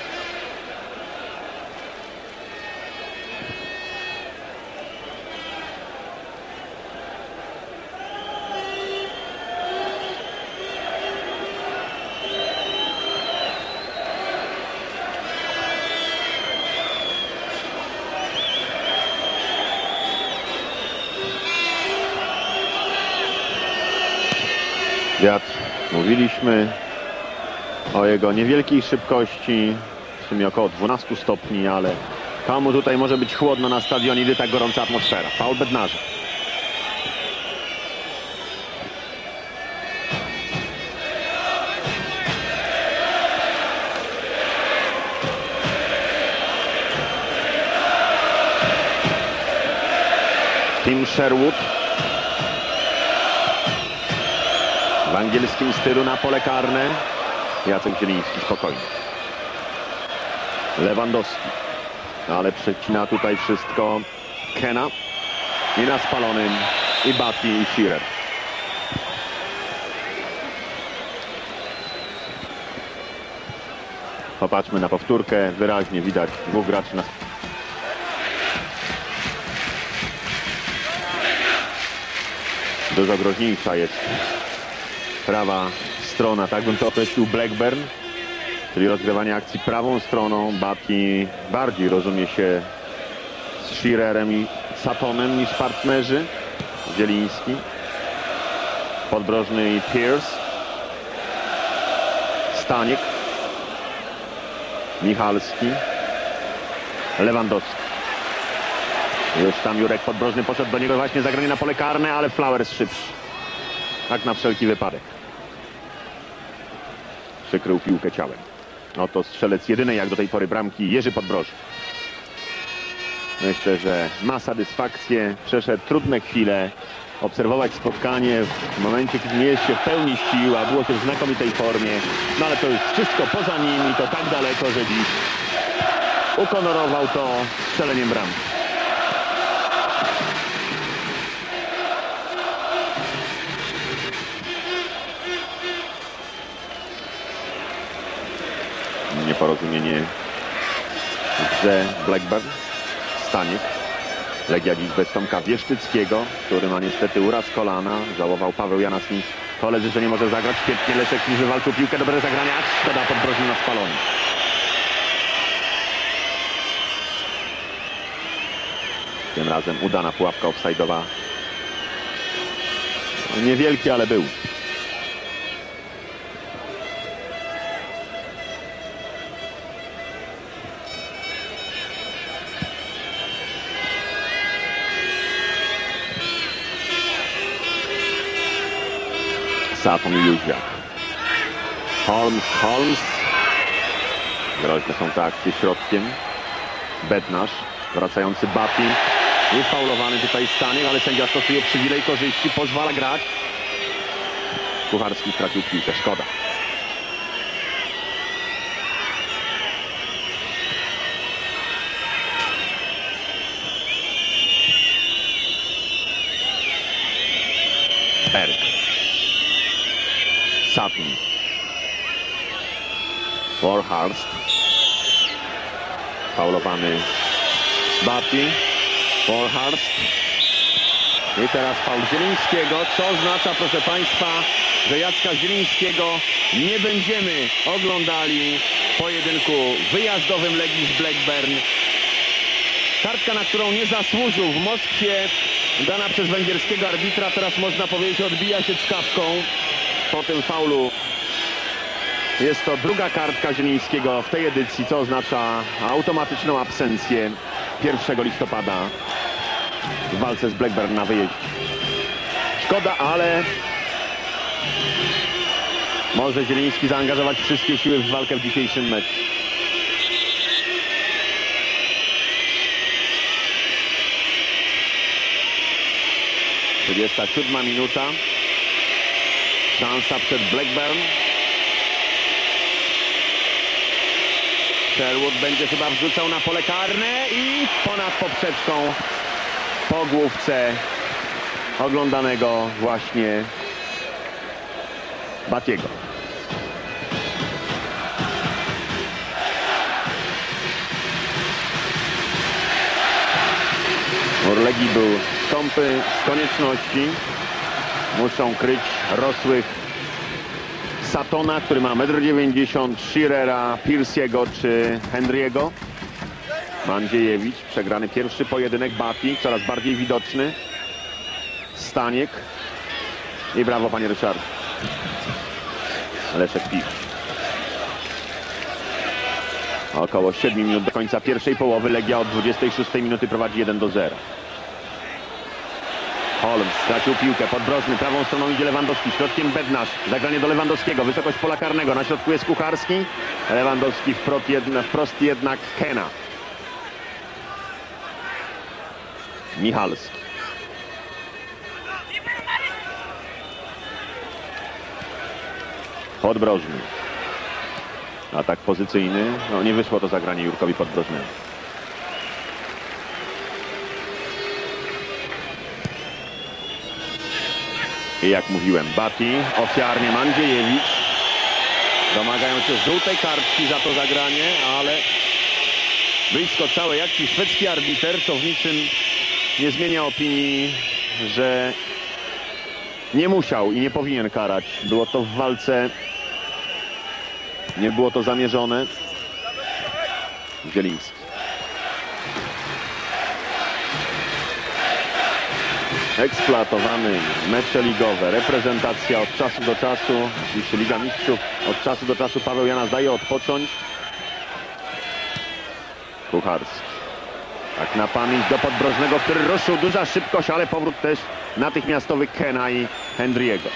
Wiatr, mówiliśmy o jego niewielkiej szybkości, w sumie około dwunastu stopni, ale komu tutaj może być chłodno na stadionie, gdy tak gorąca atmosfera. Faul Bednarza. Tim Sherwood. W angielskim stylu na pole karne. Jacek Zieliński spokojnie. Lewandowski. Ale przecina tutaj wszystko Kena. I na spalonym i Bati i Shearer. Popatrzmy na powtórkę. Wyraźnie widać dwóch graczy na... Dużo groźniejsza jest prawa strona, tak bym to określił, Blackburn, czyli rozgrywanie akcji prawą stroną. Bati bardziej rozumie się z Shearerem i Satonem niż partnerzy. Zieliński, Podbrożny i Pierce, Staniek, Michalski, Lewandowski. Już tam Jurek Podbrożny poszedł do niego, właśnie zagranie na pole karne, ale Flowers szybszy. Tak na wszelki wypadek. Przykrył piłkę ciałem. Oto strzelec jedynej jak do tej pory bramki, Jerzy Podbrożny. Myślę, że ma satysfakcję. Przeszedł trudne chwile. Obserwować spotkanie w momencie, kiedy nie jest się w pełni sił, a było się w znakomitej formie. No ale to już wszystko poza nim i to tak daleko, że dziś ukonorował to strzeleniem bramki. Nieporozumienie w grze Blackburn. Staniek. Legia dziś bez Tomka Wieszczyckiego, który ma niestety uraz kolana. Żałował Paweł Janasni. Koledzy, że nie może zagrać. Świetnie Leszek niż wywalczył piłkę. Dobre zagrania. Szkoda, Podbrożny na spalony. Tym razem udana pułapka offside'owa. Niewielki, ale był. Saton i Jóźwiak. Holmes, Holmes. Groźne są te akcje środkiem. Bednarz, wracający Bati. Jest faulowany tutaj Staniek, ale sędzia stosuje przywilej korzyści, pozwala grać. Kucharski stracił piłkę, szkoda. Berg. Sutton. Warhurst. Faulowany Bati. Warhurst. I teraz faul Zielińskiego, co oznacza, proszę Państwa, że Jacka Zielińskiego nie będziemy oglądali w pojedynku wyjazdowym Legii z Blackburn. Kartka, na którą nie zasłużył w Moskwie, dana przez węgierskiego arbitra, teraz można powiedzieć odbija się czkawką po tym faulu. Jest to druga kartka Zielińskiego w tej edycji, co oznacza automatyczną absencję pierwszego listopada w walce z Blackburn na wyjeździe. Szkoda, ale może Zieliński zaangażować wszystkie siły w walkę w dzisiejszym meczu. trzydziesta siódma minuta. Szansa przed Blackburn. Sherwood będzie chyba wrzucał na pole karne i ponad poprzeczką po główce oglądanego właśnie Batiego. Mur Legii był skąpy z konieczności. Muszą kryć rosłych Satona, który ma metr dziewięćdziesiąt, Shearera, Piersiego czy Henry'ego. Mandziejewicz, przegrany pierwszy pojedynek. Bati, coraz bardziej widoczny. Staniek. I brawo, panie Ryszard. Leszek Piw. Około siedmiu minut do końca pierwszej połowy. Legia od dwudziestej szóstej minuty prowadzi jeden do zera. Holmes stracił piłkę, Podbrożny, prawą stroną idzie Lewandowski, środkiem Bednarz, zagranie do Lewandowskiego, wysokość pola karnego, na środku jest Kucharski, Lewandowski wprost, jedna, wprost jednak Kena. Michalski. Podbrożny. Atak pozycyjny, no nie wyszło to zagranie Jurkowi Podbrożnemu. I jak mówiłem, Bati, ofiarnie Mandziejewicz. Domagają się żółtej kartki za to zagranie, ale blisko całej akcji szwedzki arbiter, co w niczym nie zmienia opinii, że nie musiał i nie powinien karać. Było to w walce, nie było to zamierzone. Zieliński. Eksploatowany mecze ligowe, reprezentacja od czasu do czasu, oczywiście Liga Mistrzów, od czasu do czasu Paweł Janas daje odpocząć. Kucharski. Tak na pamięć do Podbrożnego, który ruszył, duża szybkość, ale powrót też natychmiastowy Kena i Henry'ego.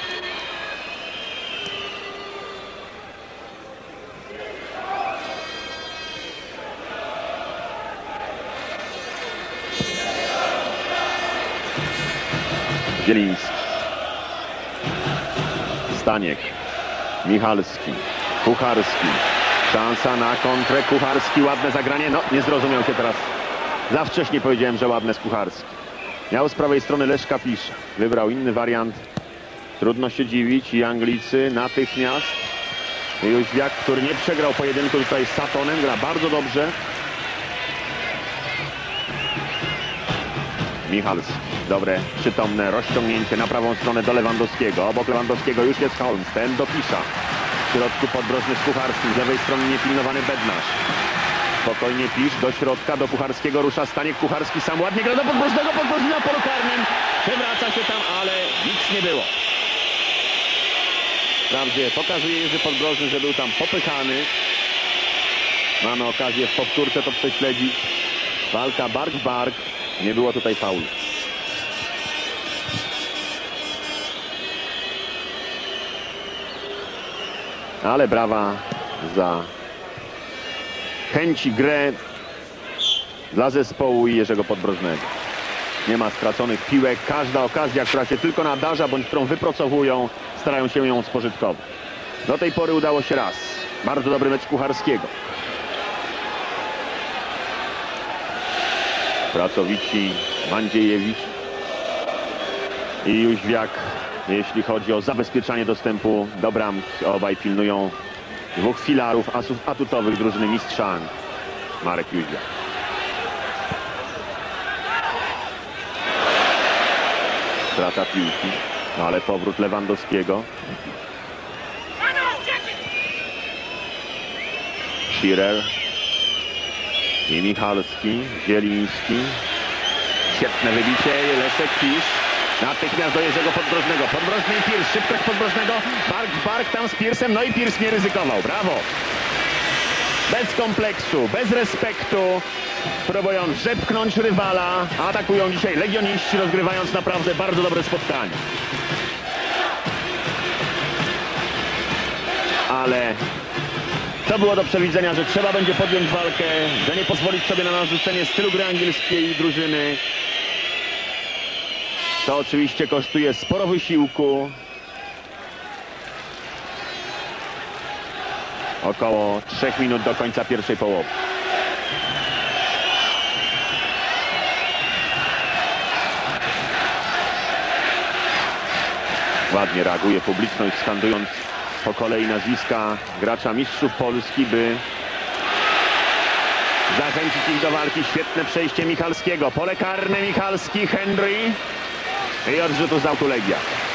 Zieliński. Staniek. Michalski. Kucharski. Szansa na kontrę. Kucharski. Ładne zagranie. No, nie zrozumiał się teraz. Za wcześnie powiedziałem, że ładne z Kucharski. Miał z prawej strony Leszka Pisza. Wybrał inny wariant. Trudno się dziwić. I Anglicy natychmiast. Jóźwiak, który nie przegrał pojedynku tutaj z Satonem. Gra bardzo dobrze. Michalski. Dobre, przytomne rozciągnięcie na prawą stronę do Lewandowskiego. Obok Lewandowskiego już jest Holmes. Ten do Pisza. W środku Podbrożny z Kucharskim. Z lewej strony niepilnowany Bednarz. Spokojnie Pisz. Do środka, do Kucharskiego rusza Staniek. Kucharski sam ładnie gra do Podbrożnego. Podbrożny na polu karnym. Przewraca się tam, ale nic nie było. Wprawdzie pokazuje Jerzy Podbrożny, że był tam popychany. Mamy okazję w powtórce to prześledzić. Walka bark w bark. Nie było tutaj faulu. Ale brawa za chęci grę dla zespołu i Jerzego Podbrożnego. Nie ma straconych piłek. Każda okazja, która się tylko nadarza, bądź którą wypracowują, starają się ją spożytkować. Do tej pory udało się raz. Bardzo dobry mecz Kucharskiego. Pracowici Mandziejewicz i Jóźwiak, jeśli chodzi o zabezpieczanie dostępu do bramki. Obaj pilnują dwóch filarów atutowych drużyny mistrza. Marek Jóźwiak. Strata piłki, ale powrót Lewandowskiego. Schirer i Michalski, Zieliński. Świetne wybicie, Leszek Pisz. Natychmiast do Jerzego Podbrożnego. Podbrożny i Pierce, szybkość Podbrożnego. Bark w bark tam z Piersem, no i Pierce nie ryzykował. Brawo! Bez kompleksu, bez respektu. Próbują zepchnąć rywala. Atakują dzisiaj legioniści, rozgrywając naprawdę bardzo dobre spotkanie. Ale to było do przewidzenia, że trzeba będzie podjąć walkę, że nie pozwolić sobie na narzucenie stylu gry angielskiej drużyny. To oczywiście kosztuje sporo wysiłku. Około trzech minut do końca pierwszej połowy. Ładnie reaguje publiczność, skandując po kolei nazwiska gracza mistrzów Polski, by zachęcić ich do walki. Świetne przejście Michalskiego. Pole karne Michalski, Henry. I od rzutu z autu Legia.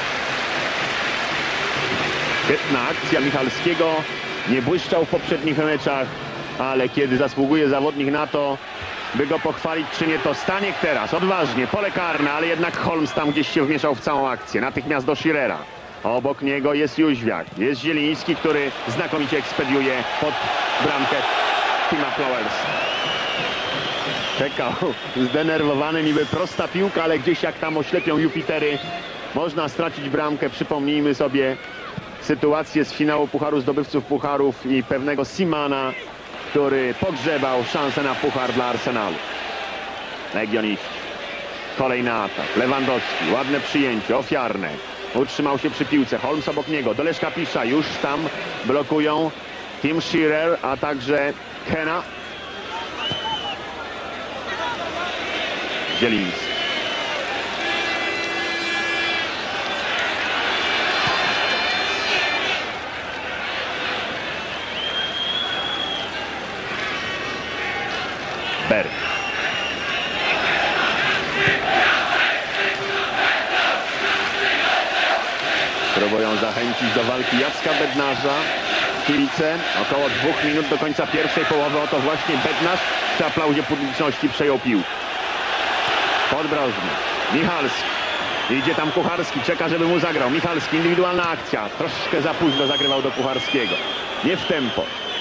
Świetna akcja Michalskiego. Nie błyszczał w poprzednich meczach, ale kiedy zasługuje zawodnik na to, by go pochwalić, czynię to. Staniek teraz, odważnie, pole karne, ale jednak Holmes tam gdzieś się wmieszał w całą akcję. Natychmiast do Schirera. Obok niego jest Jóźwiak, jest Zieliński, który znakomicie ekspediuje pod bramkę Tima Flowers. Czekał zdenerwowany, niby prosta piłka, ale gdzieś jak tam oślepią Jupitery, można stracić bramkę. Przypomnijmy sobie sytuację z finału Pucharu Zdobywców Pucharów i pewnego Simana, który pogrzebał szansę na puchar dla Arsenalu. Legioniści. Kolejny atak. Lewandowski. Ładne przyjęcie. Ofiarne. Utrzymał się przy piłce. Holmes obok niego. Do Leszka Pisza. Już tam blokują Tim Schirer, a także Kena. Zieliński. Berg. Próbują zachęcić do walki Jacka Bednarza. Kibice. Około dwóch minut do końca pierwszej połowy. Oto właśnie Bednarz przy aplauzie publiczności przejął piłkę. Podbrożny. Michalski. Idzie tam Kucharski. Czeka, żeby mu zagrał. Michalski. Indywidualna akcja. Troszkę za późno zagrywał do Kucharskiego. Nie w tempo.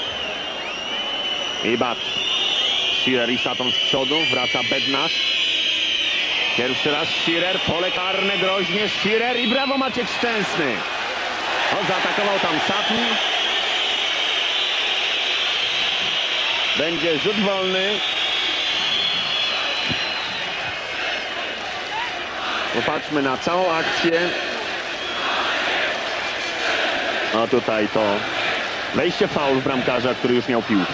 I bat. Schirer i Saton z przodu. Wraca Bednarz. Pierwszy raz Schirer. Pole karne groźnie. Schirer i brawo Maciek Szczęsny. O, zaatakował tam Saton. Będzie rzut wolny. Popatrzmy na całą akcję. No tutaj to wejście faul bramkarza, który już miał piłkę.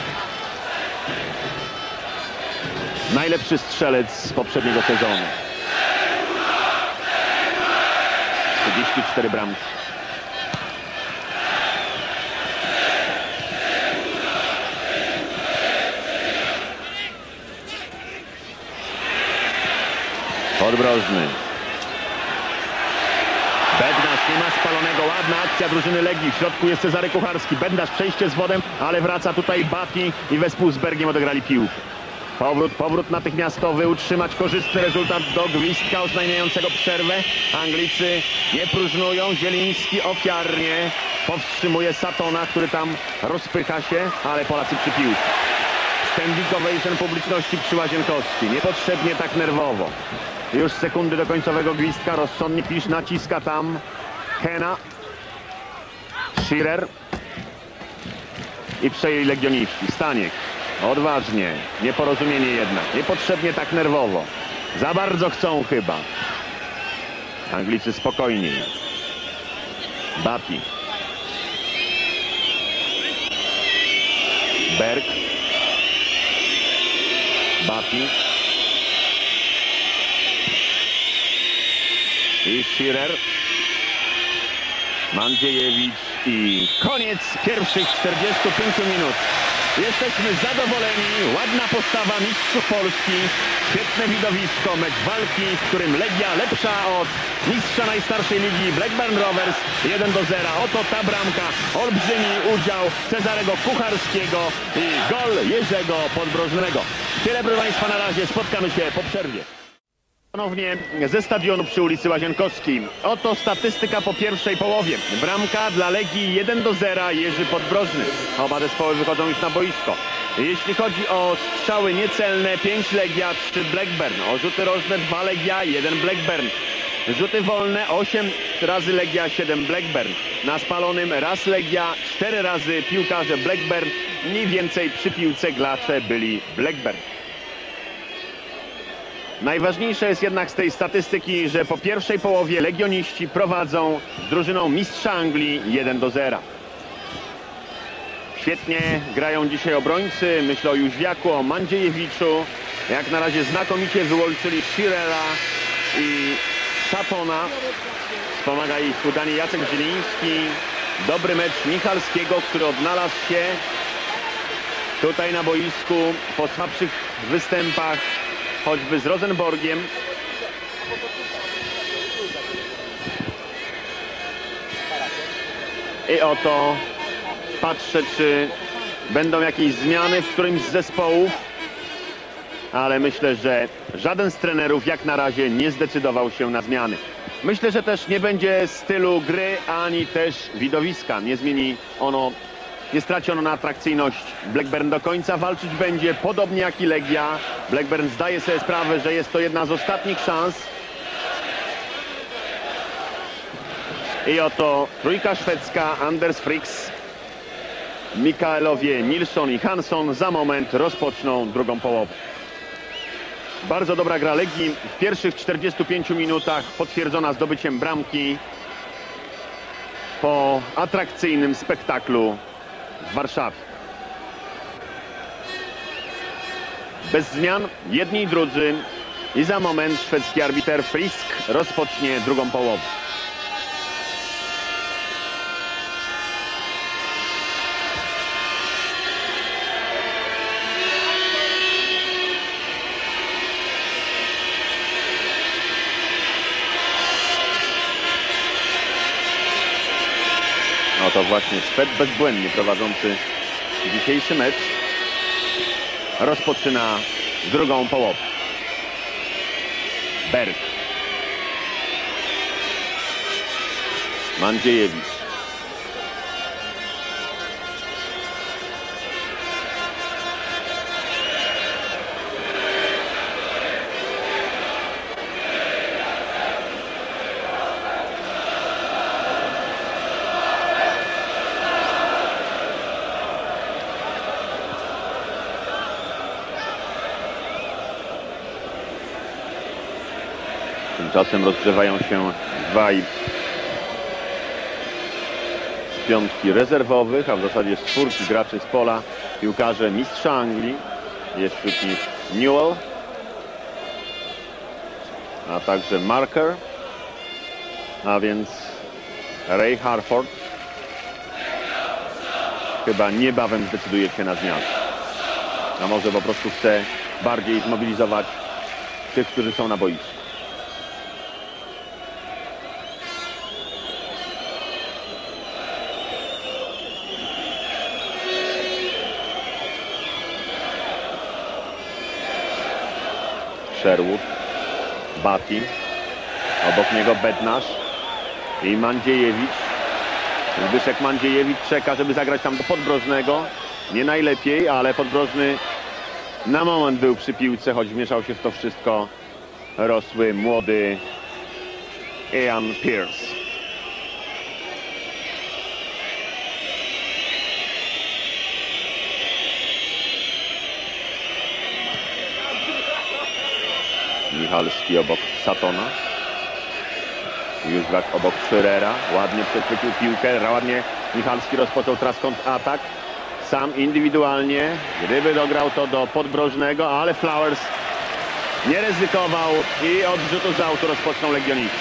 Najlepszy strzelec z poprzedniego sezonu. trzydzieści cztery bramki. Podbrożny. Bednarz nie ma spalonego. Ładna akcja drużyny Legii. W środku jest Cezary Kucharski. Bednarz przejście z wodem, ale wraca tutaj Bati i wespół z Bergiem odegrali piłkę. Powrót, powrót natychmiastowy. Utrzymać korzystny rezultat do gwizdka oznajmiającego przerwę. Anglicy nie próżnują. Zieliński ofiarnie powstrzymuje Satona, który tam rozpycha się, ale Polacy przy piłce. Standing ovation publiczności przy Łazienkowskiej. Niepotrzebnie tak nerwowo. Już sekundy do końcowego gwizdka. Rozsądnie Pisz naciska tam Kena. Schirer. I przejęli legioniści. Staniek. Odważnie. Nieporozumienie jednak. Niepotrzebnie tak nerwowo. Za bardzo chcą chyba. Anglicy spokojniej. Bati. Berg. Bati. I Schirer. Mandziejewicz i koniec pierwszych czterdziestu pięciu minut. Jesteśmy zadowoleni. Ładna postawa mistrzów Polski. Świetne widowisko. Mecz walki, w którym Legia lepsza od mistrza najstarszej ligi Blackburn Rovers jeden do zera. Oto ta bramka. Olbrzymi udział Cezarego Kucharskiego i gol Jerzego Podbrożnego. Tyle, proszę Państwa, na razie. Spotkamy się po przerwie. Ponownie ze stadionu przy ulicy Łazienkowskiej. Oto statystyka po pierwszej połowie. Bramka dla Legii jeden do zera, Jerzy Podbrożny. Oba zespoły wychodzą już na boisko. Jeśli chodzi o strzały niecelne, pięć Legia, trzy Blackburn. O rzuty rożne, dwa Legia, jeden Blackburn. Rzuty wolne, osiem razy Legia, siedem Blackburn. Na spalonym raz Legia, cztery razy piłkarze Blackburn. Mniej więcej przy piłce gracze byli Blackburn. Najważniejsze jest jednak z tej statystyki, że po pierwszej połowie legioniści prowadzą z drużyną mistrza Anglii jeden do zera. Świetnie grają dzisiaj obrońcy. Myślę o Jóźwiaku, o Mandziejewiczu. Jak na razie znakomicie wyłączyli Schirera i Satona. Wspomaga ich udanie Jacek Zieliński. Dobry mecz Michalskiego, który odnalazł się tutaj na boisku po słabszych występach, choćby z Rosenborgiem. I oto patrzę, czy będą jakieś zmiany w którymś z zespołów, ale myślę, że żaden z trenerów jak na razie nie zdecydował się na zmiany. Myślę, że też nie będzie stylu gry, ani też widowiska. Nie zmieni ono, nie straci ono na atrakcyjności. Blackburn do końca walczyć będzie, podobnie jak i Legia. Blackburn zdaje sobie sprawę, że jest to jedna z ostatnich szans. I oto trójka szwedzka, Anders Fricks, Mikaelowie, Nilsson i Hansson za moment rozpoczną drugą połowę. Bardzo dobra gra Legii w pierwszych czterdziestu pięciu minutach, potwierdzona zdobyciem bramki po atrakcyjnym spektaklu w Warszawie. Bez zmian, jedni i drudzy, i za moment szwedzki arbiter Frisk rozpocznie drugą połowę. No to właśnie Szwed bezbłędnie prowadzący dzisiejszy mecz rozpoczyna drugą połowę. Berg. Mandziejewicz. Tymczasem rozgrzewają się dwaj z piątki rezerwowych, a w zasadzie z czwórki graczy z pola, piłkarze mistrza Anglii. Jest wśród nich Newell, a także Marker, a więc Ray Harford chyba niebawem zdecyduje się na zmianę. A może po prostu chce bardziej zmobilizować tych, którzy są na boisku. Sherwood, Bati, obok niego Bednarz i Mandziejewicz. Zbyszek Mandziejewicz czeka, żeby zagrać tam do Podbrożnego. Nie najlepiej, ale Podbrożny na moment był przy piłce, choć wmieszał się w to wszystko rosły, młody Ian Pearce. Michalski obok Satona. Jóźwiak obok Schirera. Ładnie przechwycił piłkę. Ładnie Michalski rozpoczął teraz kontratak. Sam indywidualnie. Gdyby dograł to do Podbrożnego, ale Flowers nie ryzykował i od rzutu z autu rozpoczną legioniści.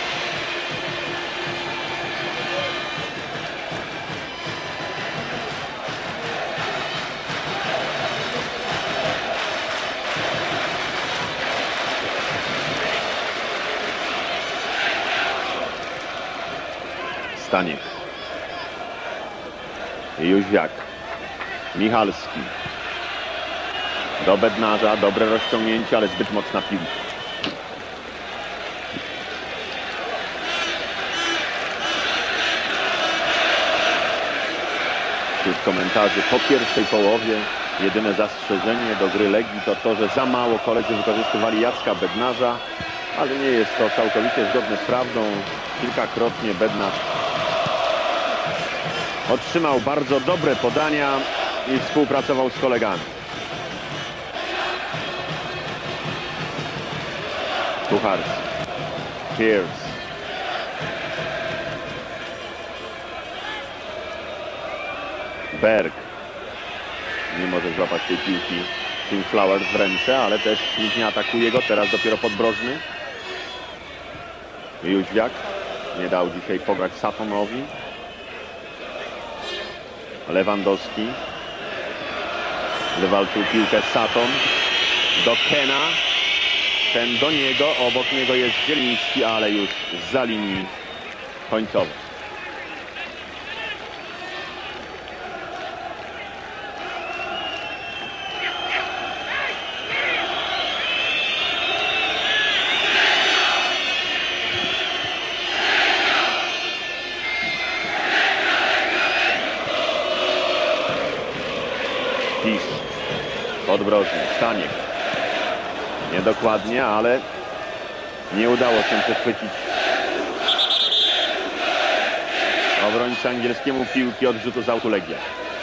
Staniek. Jóźwiak. Michalski. Do Bednarza. Dobre rozciągnięcie, ale zbyt mocna piłka. Wśród komentarzy po pierwszej połowie jedyne zastrzeżenie do gry Legii to to, że za mało koledzy wykorzystywali Jacka Bednarza, ale nie jest to całkowicie zgodne z prawdą. Kilkakrotnie Bednarz otrzymał bardzo dobre podania i współpracował z kolegami. Kucharski. Pierce. Berg. Nie może złapać tej piłki Tim Flower w ręce, ale też nikt nie atakuje go. Teraz dopiero Podbrożny. Jóźwiak nie dał dzisiaj pograć Satonowi. Lewandowski. Wywalczył piłkę Saton. Do Kena. Ten do niego. Obok niego jest Zieliński, ale już za linii końcowej. Podbrożny, Staniek. Niedokładnie, ale nie udało się przechwycić obrońcy angielskiemu piłki od rzutu z autu Legia.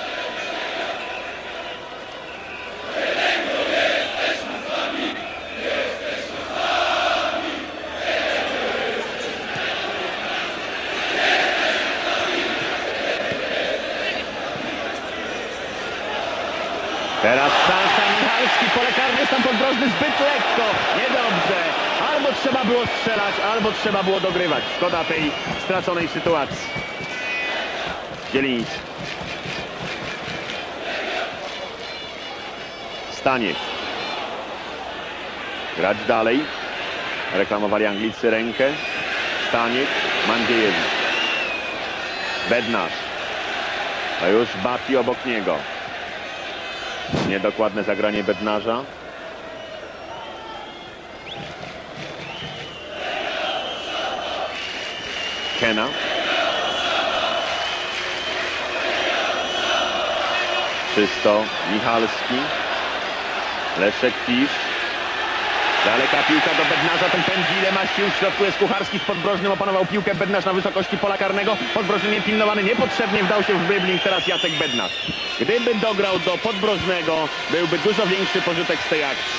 Teraz szansa, Michalski, pole karne, jest tam Podbrożny zbyt lekko, niedobrze. Albo trzeba było strzelać, albo trzeba było dogrywać. Szkoda tej straconej sytuacji. Zieliński. Staniek. Grać dalej. Reklamowali Anglicy rękę. Staniek, Mandziejewicz. Bednarz. A już Bati obok niego. Niedokładne zagranie Bednarza. Kena. Czysto. Michalski. Leszek Pisz. Daleka piłka do Bednarza. Ten pędzi, ile ma sił. W środku jest Kucharski. Z Podbrożnym opanował piłkę. Bednarz na wysokości pola karnego. Podbrożny niepilnowany. Niepotrzebnie wdał się w dribbling. Teraz Jacek Bednarz. Gdyby dograł do Podbrożnego, byłby dużo większy pożytek z tej akcji.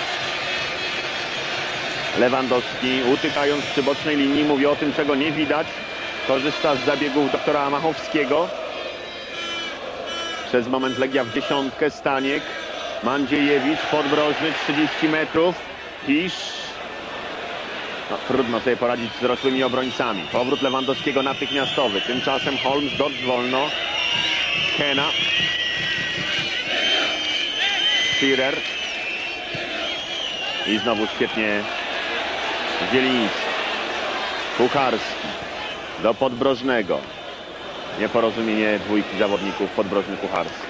Lewandowski, utykając przy bocznej linii, mówi o tym, czego nie widać. Korzysta z zabiegów doktora Machowskiego. Przez moment Legia w dziesiątkę. Staniek. Mandziejewicz. Podbrożny. trzydzieści metrów. Pisz. No, trudno sobie poradzić z dorosłymi obrońcami. Powrót Lewandowskiego natychmiastowy. Tymczasem Holmes dość wolno. Kena. Shearer. I znowu świetnie Zieliński. Kucharski. Do Podbrożnego. Nieporozumienie dwójki zawodników Podbrożny, Kucharski.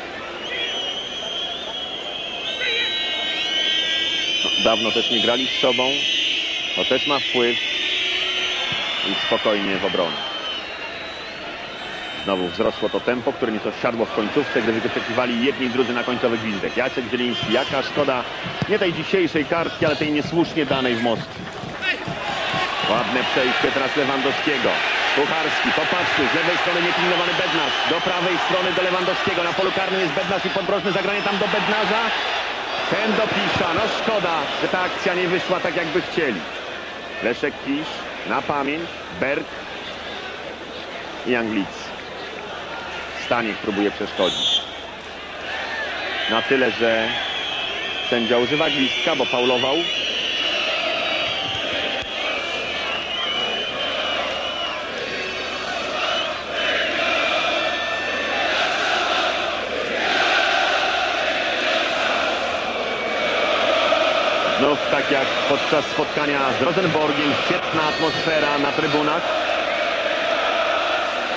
No, dawno też nie grali z sobą. To też ma wpływ. I spokojnie w obronie. Znowu wzrosło to tempo, które nieco siadło w końcówce, gdy wyczekiwali jedni i drudzy na końcowy gwizdek. Jacek Zieliński, jaka szkoda nie tej dzisiejszej kartki, ale tej niesłusznie danej w Moskwie. Ładne przejście teraz Lewandowskiego. Kucharski, popatrzcie, z lewej strony niepilnowany Bednarz. Do prawej strony do Lewandowskiego. Na polu karnym jest Bednarz i Podbrożny, zagranie tam do Bednarza. Ten do Pisza. No szkoda, że ta akcja nie wyszła tak, jakby chcieli. Leszek Pisz na pamięć. Berg i Anglicy. Staniek próbuje przeszkodzić. Na tyle, że sędzia używa gwizdka, bo faulował. Znów tak jak podczas spotkania z Rosenborgiem, świetna atmosfera na trybunach.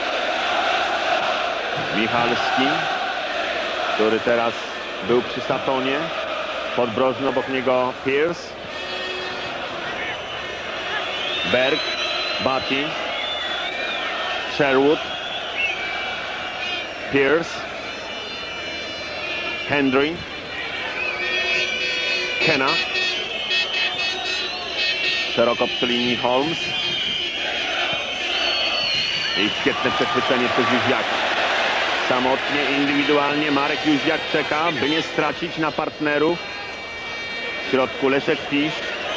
Michalski, który teraz był przy Satonie. Podbrożny, obok niego Pierce. Berg, Batty, Sherwood, Pierce, Hendry, Kenna. Szeroko przy linii Holmes. I świetne przechwycenie przez Jóźwiaka. Samotnie, indywidualnie Marek Jóźwiak czeka, by nie stracić na partnerów. W środku Leszek Pisz.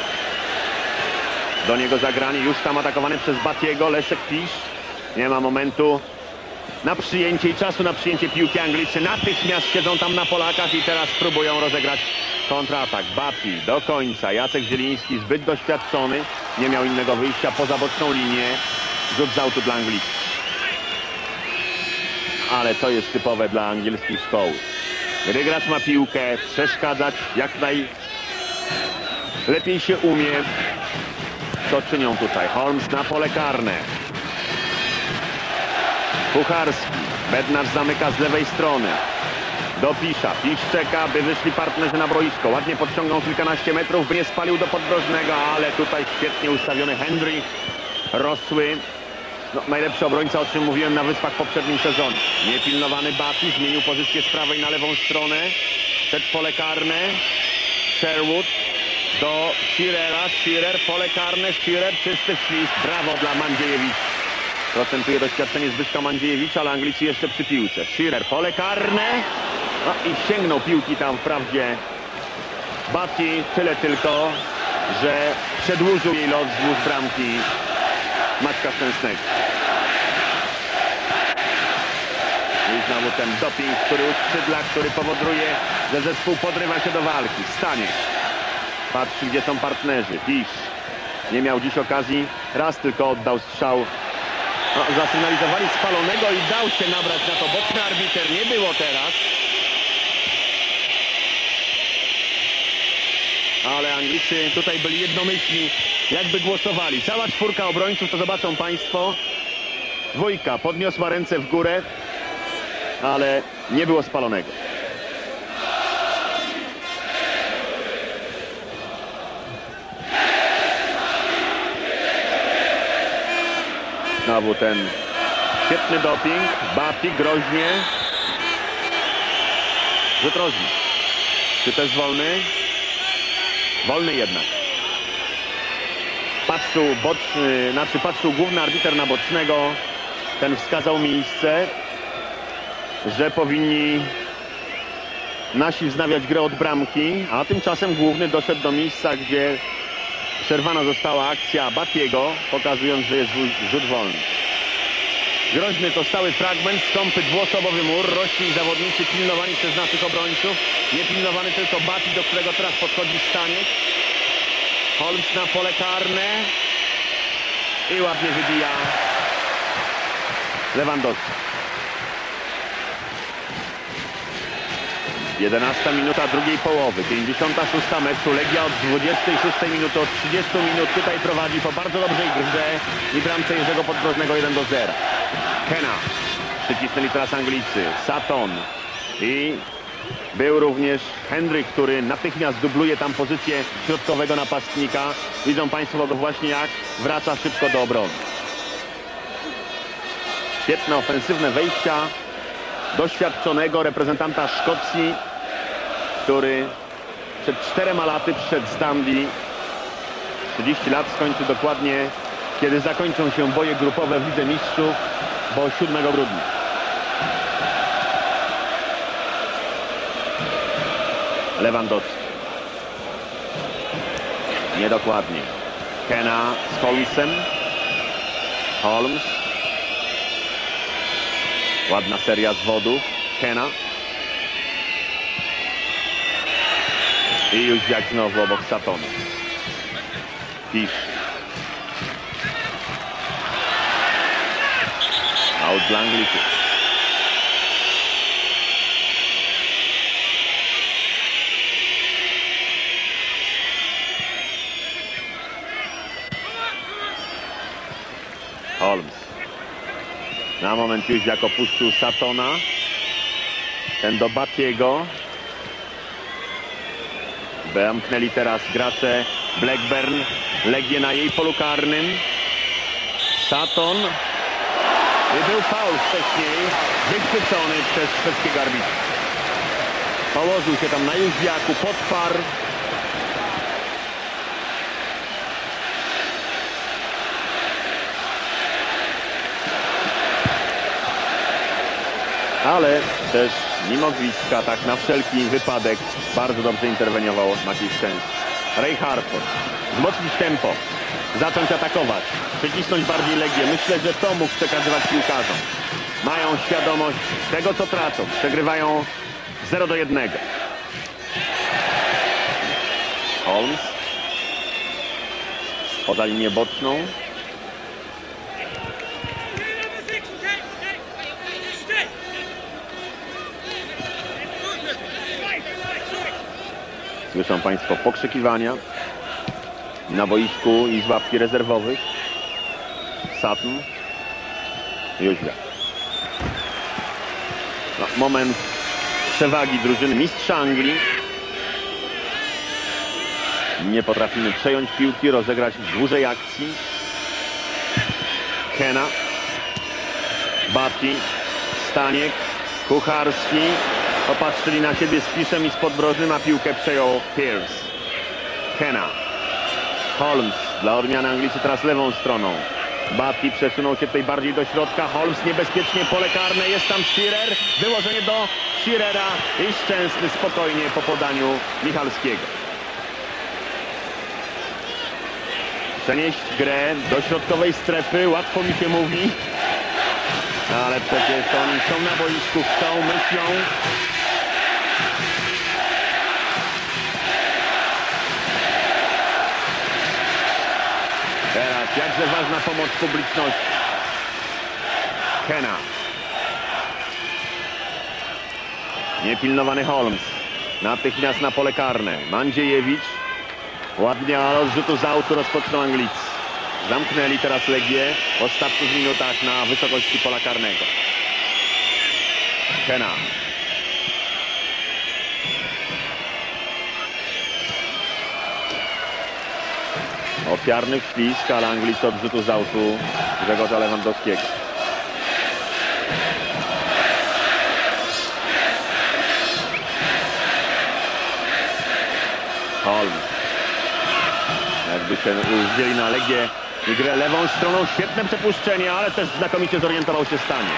Do niego zagranie, już tam atakowany przez Battiego. Leszek Pisz. Nie ma momentu na przyjęcie i czasu na przyjęcie piłki. Anglicy natychmiast siedzą tam na Polakach i teraz próbują rozegrać kontratak. Batty do końca. Jacek Zieliński zbyt doświadczony. Nie miał innego wyjścia poza boczną linię. Rzut z autu dla Anglików. Ale to jest typowe dla angielskiej szkoły. Gdy gracz ma piłkę, przeszkadzać jak najlepiej się umie. Co czynią tutaj? Holmes na pole karne. Pucharski. Bednarz zamyka z lewej strony. Do Pisza. Pisz czeka, by wyszli partnerzy na boisko. Ładnie podciągną kilkanaście metrów, by nie spalił do podbrożnego, ale tutaj świetnie ustawiony Hendry. Rosły. No, najlepszy obrońca, o czym mówiłem na Wyspach w poprzednim sezonie. Niepilnowany Batty zmienił pozycję z prawej na lewą stronę. Przed pole karne. Sherwood do Shearera. Shearer, pole karne. Shearer, czysty ślizg. Brawo dla Mandziejewicza. Procentuje doświadczenie Zbyszka Mandziejewicza, ale Anglicy jeszcze przy piłce. Shearer, pole karne. No i sięgnął piłki tam wprawdzie Batty. Tyle tylko, że przedłużył jej lot wzdłuż bramki Maćka Szczęsnego. I znowu ten doping, który uskrzydla, który powoduje, że zespół podrywa się do walki. Stanie. Patrzy, gdzie są partnerzy. Pisz nie miał dziś okazji. Raz tylko oddał strzał. No, zasygnalizowali spalonego i dał się nabrać na to. Boczny arbiter nie było teraz. Ale Anglicy tutaj byli jednomyślni, jakby głosowali. Cała czwórka obrońców, to zobaczą państwo. Dwójka podniosła ręce w górę, ale nie było spalonego. Znowu ten świetny doping. Batty groźnie. Rzut rożny. Czy też wolny? Wolny jednak. Patrzył boczny, znaczy patrzył główny arbiter na bocznego. Ten wskazał miejsce, że powinni nasi wznawiać grę od bramki, a tymczasem główny doszedł do miejsca, gdzie przerwana została akcja Battiego, pokazując, że jest rzut wolny. Groźny to stały fragment, skąpy dwuosobowy mur, rośli zawodnicy pilnowani przez naszych obrońców. Nie pilnowany tylko Batty, do którego teraz podchodzi Staniek. Holmes na pole karne i ładnie wybija Lewandowski. jedenasta minuta drugiej połowy, pięćdziesiąta szósta meczu. Legia od dwudziestej szóstej minuty, od trzydziestu minut tutaj prowadzi po bardzo dobrej grze i bramce Jerzego Podbrożnego jeden do zera. Kenna. Przycisnęli teraz Anglicy. Saton. I był również Hendry, który natychmiast dubluje tam pozycję środkowego napastnika. Widzą państwo go właśnie, jak wraca szybko do obrony. Świetne ofensywne wejścia doświadczonego reprezentanta Szkocji, który przed czterema laty przyszedł z Dundee. trzydzieści lat skończy dokładnie, kiedy zakończą się boje grupowe w Lidze Mistrzów, bo siódmego grudnia. Lewandowski. Niedokładnie. Kenna z Holmesem. Holmes. Ładna seria zwodów. Kenna. I już jak znowu obok Satona. Pisz. Out dla Anglików. Holmes. Na moment Jóźwiak opuścił Satona. Ten do Batiego. Zamknęli teraz gracze Blackburn. Legię na jej polu karnym. Saton. I był faul wcześniej. Wychwycony przez szwedzkiego arbitra. Położył się tam na Jóźwiaku, podparł. Ale też mimo gwizdka, tak na wszelki wypadek bardzo dobrze interweniował Maciej Szczęsny. Ray Harford. Wzmocnić tempo. Zacząć atakować. Przycisnąć bardziej Legię. Myślę, że to mógł przekazywać piłkarzom. Mają świadomość tego, co tracą. Przegrywają zero do jednego. Holmes. Poza linię boczną. Słyszą Państwo pokrzykiwania na boisku i z ławki rezerwowych. Sutton. Jóźwiak. No, moment przewagi drużyny mistrza Anglii. Nie potrafimy przejąć piłki, rozegrać dłużej akcji. Kena. Batty. Staniek. Kucharski. Popatrzyli na siebie z Fiszem i z Podbrożnym, a piłkę przejął Pierce. Kena. Holmes. Dla odmiany Anglicy teraz lewą stroną. Batty przesunął się tutaj bardziej do środka. Holmes niebezpiecznie, pole karne. Jest tam Shearer. Wyłożenie do Shearera i Szczęsny spokojnie po podaniu Michalskiego. Przenieść grę do środkowej strefy. Łatwo mi się mówi. Ale przecież oni są na boisku, chcą, myślą. Teraz jakże ważna pomoc publiczności. Kena. Niepilnowany Holmes. Natychmiast na pole karne. Mandziejewicz. Ładnie, ale od rzutu z autu rozpoczną Anglicy. Zamknęli teraz Legię w ostatnich minutach na wysokości pola karnego. Kena. Ofiarny ślizg, ale Anglicy od rzutu z autu Grzegorza Lewandowskiego. Holmes. Jakby się wzięli na Legię i grę lewą stroną. Świetne przepuszczenie, ale też znakomicie zorientował się Stanie.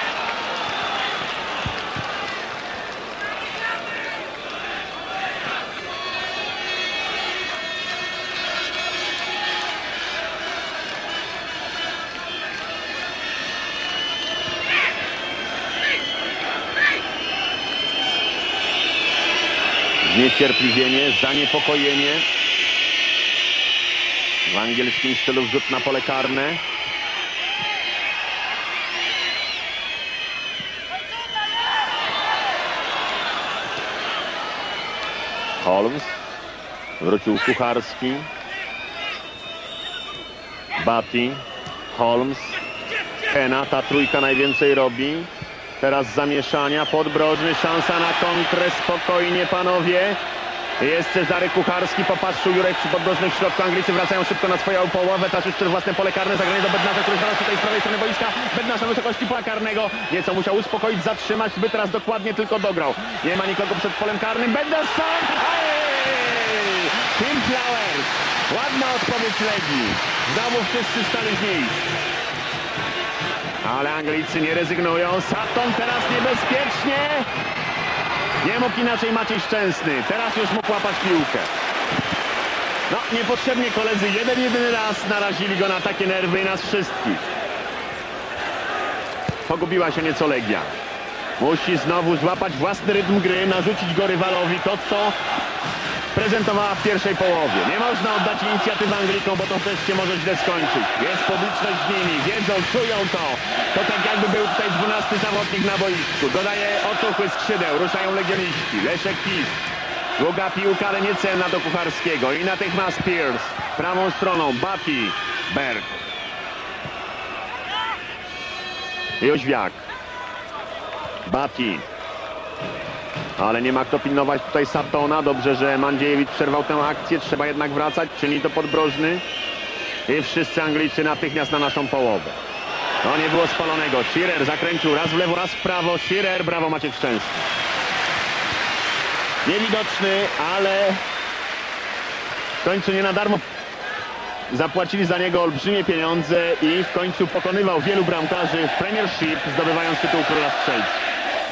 Zniecierpliwienie, zaniepokojenie. W angielskim stylu wrzut na pole karne. Holmes. Wrócił Kucharski. Batty. Holmes. Kena. Ta trójka najwięcej robi. Teraz zamieszania. Podbrożny. Szansa na kontrę. Spokojnie, panowie. Jest Cezary Kucharski, popatrzył Jurek przy Podbrożnym w środku. Anglicy wracają szybko na swoją połowę. Taszysz przez własne pole karne, zagranie do Bednarza, który znalazł tutaj z prawej strony boiska. Bednarz na wysokości pola karnego. Nieco musiał uspokoić, zatrzymać, by teraz dokładnie tylko dograł. Nie ma nikogo przed polem karnym. Bednarz sam! Ej! Tim Flowers! Ładna odpowiedź Legii. Znowu wszyscy stali z miejsc. Ale Anglicy nie rezygnują. Sutton teraz niebezpiecznie. Nie mógł inaczej Maciej Szczęsny. Teraz już mógł łapać piłkę. No, niepotrzebnie koledzy jeden, jedyny raz narazili go na takie nerwy i nas wszystkich. Pogubiła się nieco Legia. Musi znowu złapać własny rytm gry, narzucić go rywalowi. To, co prezentowała w pierwszej połowie. Nie można oddać inicjatywy Anglikom, bo to też się może źle skończyć. Jest publiczność z nimi, wiedzą, czują to. To tak jakby był tutaj dwunasty zawodnik na boisku. Dodaje otuchy skrzydeł, ruszają legioniści. Leszek Pis. Długa piłka, ale niecenna do Kucharskiego. I natychmiast Pierce. Prawą stroną Batty. Berg. Jóźwiak. Bati. Ale nie ma kto pilnować tutaj Satona. Dobrze, że Mandziejewicz przerwał tę akcję. Trzeba jednak wracać. Czyni to Podbrożny. I wszyscy Anglicy natychmiast na naszą połowę. No nie było spalonego. Shearer zakręcił raz w lewo, raz w prawo. Shearer, brawo Maciek Szczęsny. Niewidoczny, ale w końcu nie na darmo. Zapłacili za niego olbrzymie pieniądze i w końcu pokonywał wielu bramkarzy w Premiership, zdobywając tytuł króla strzelców.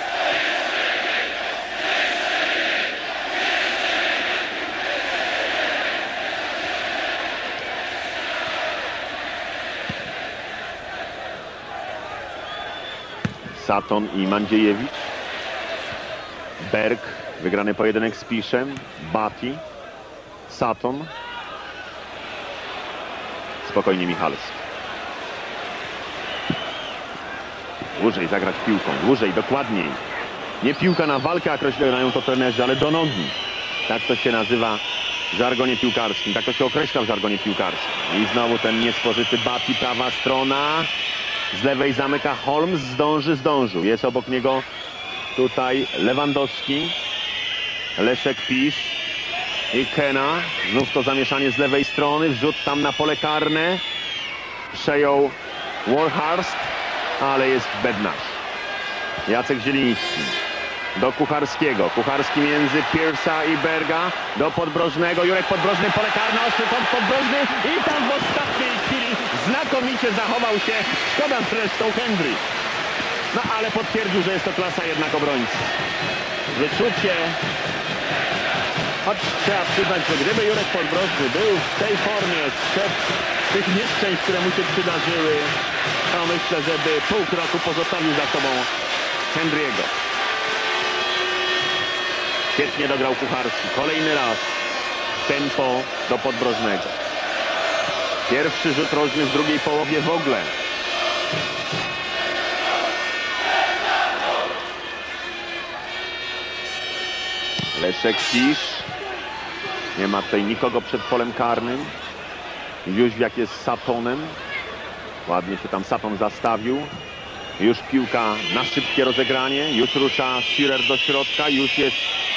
Saton i Mandziejewicz. Berg, wygrany pojedynek z Piszem. Bati. Saton. Spokojnie Michalski. Dłużej zagrać piłką, dłużej, dokładniej. Nie piłka na walkę, jak określają to trenerzy, ale do nogi. Tak to się nazywa w żargonie piłkarskim. Tak to się określa w żargonie piłkarskim. I znowu ten niespożyty Bati, prawa strona. Z lewej zamyka Holmes, zdąży, zdążył. Jest obok niego tutaj Lewandowski, Leszek Pisz i Kena. Znów to zamieszanie z lewej strony, wrzut tam na pole karne. Przejął Warhurst, ale jest Bednarz. Jacek Zieliński do Kucharskiego. Kucharski między Pierce'a i Berga. Do Podbrożnego. Jurek Podbrożny, pole karne, ostry kąt Podbrożny i tam w ostatniej chwili znakomicie zachował się. Szkoda zresztą Henry. No ale potwierdził, że jest to klasa jednak obrońcy. Wyczucie. Choć trzeba przyznać, że gdyby Jurek Podbrożny był w tej formie sprzed tych nieszczęść, które mu się przydarzyły, to myślę, że by pół kroku pozostawił za sobą Henry'ego. Świetnie dograł Kucharski. Kolejny raz tempo do Podbrożnego. Pierwszy rzut rożny w drugiej połowie w ogóle. Leszek Pisz. Nie ma tutaj nikogo przed polem karnym. Jóźwiak jest z Satonem. Ładnie się tam Saton zastawił. Już piłka na szybkie rozegranie. Już rusza Shearer do środka. Już jest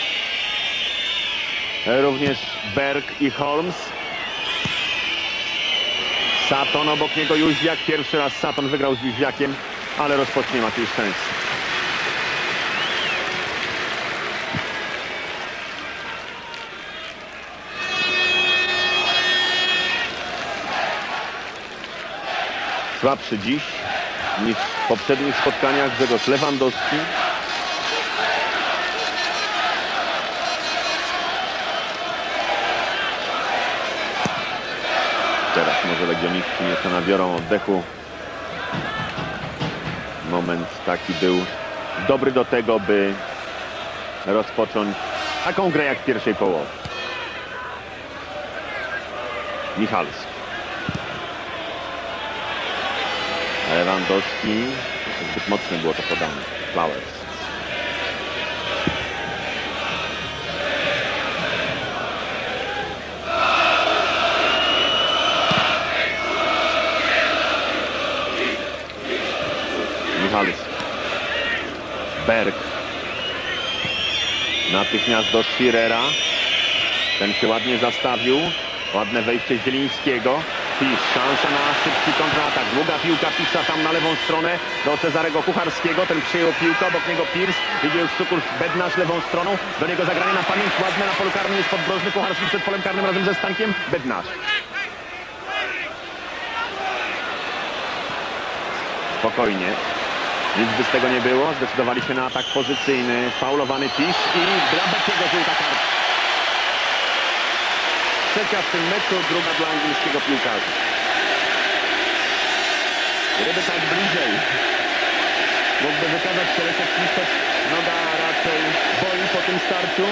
również Berg i Holmes. Saton, obok niego Jóźwiak. Pierwszy raz Saton wygrał z Jóźwiakiem, ale rozpocznie Maciej Szczęsny. Słabszy dziś niż w poprzednich spotkaniach Grzegorz Lewandowski. Teraz może legioniści nieco nabiorą oddechu. Moment taki był dobry do tego, by rozpocząć taką grę jak w pierwszej połowie. Michalski. Lewandowski. Zbyt mocne było to podane. Flowers. Michalski. Berg. Natychmiast do Shearera. Ten się ładnie zastawił. Ładne wejście Zielińskiego. Pisz, szansa na szybki kontratak. Długa piłka Pisza tam na lewą stronę do Cezarego Kucharskiego. Ten przyjął piłkę, obok niego Pierce. Idzie już Cukur Bednarz lewą stroną. Do niego zagranie na pamięć. Ładne na polu karnym jest Podbrożny. Kucharski przed polem karnym razem ze Stańkiem. Bednarz. Spokojnie. Nic by z tego nie było. Zdecydowali się na atak pozycyjny. Faulowany Pisz i dla Beckiego żółta karta. Trzecia w tym meczu, druga dla angielskiego piłkarza. Gdyby tak bliżej mógłby wykazać się Leszek Pisz, noga raczej boli po tym starciu.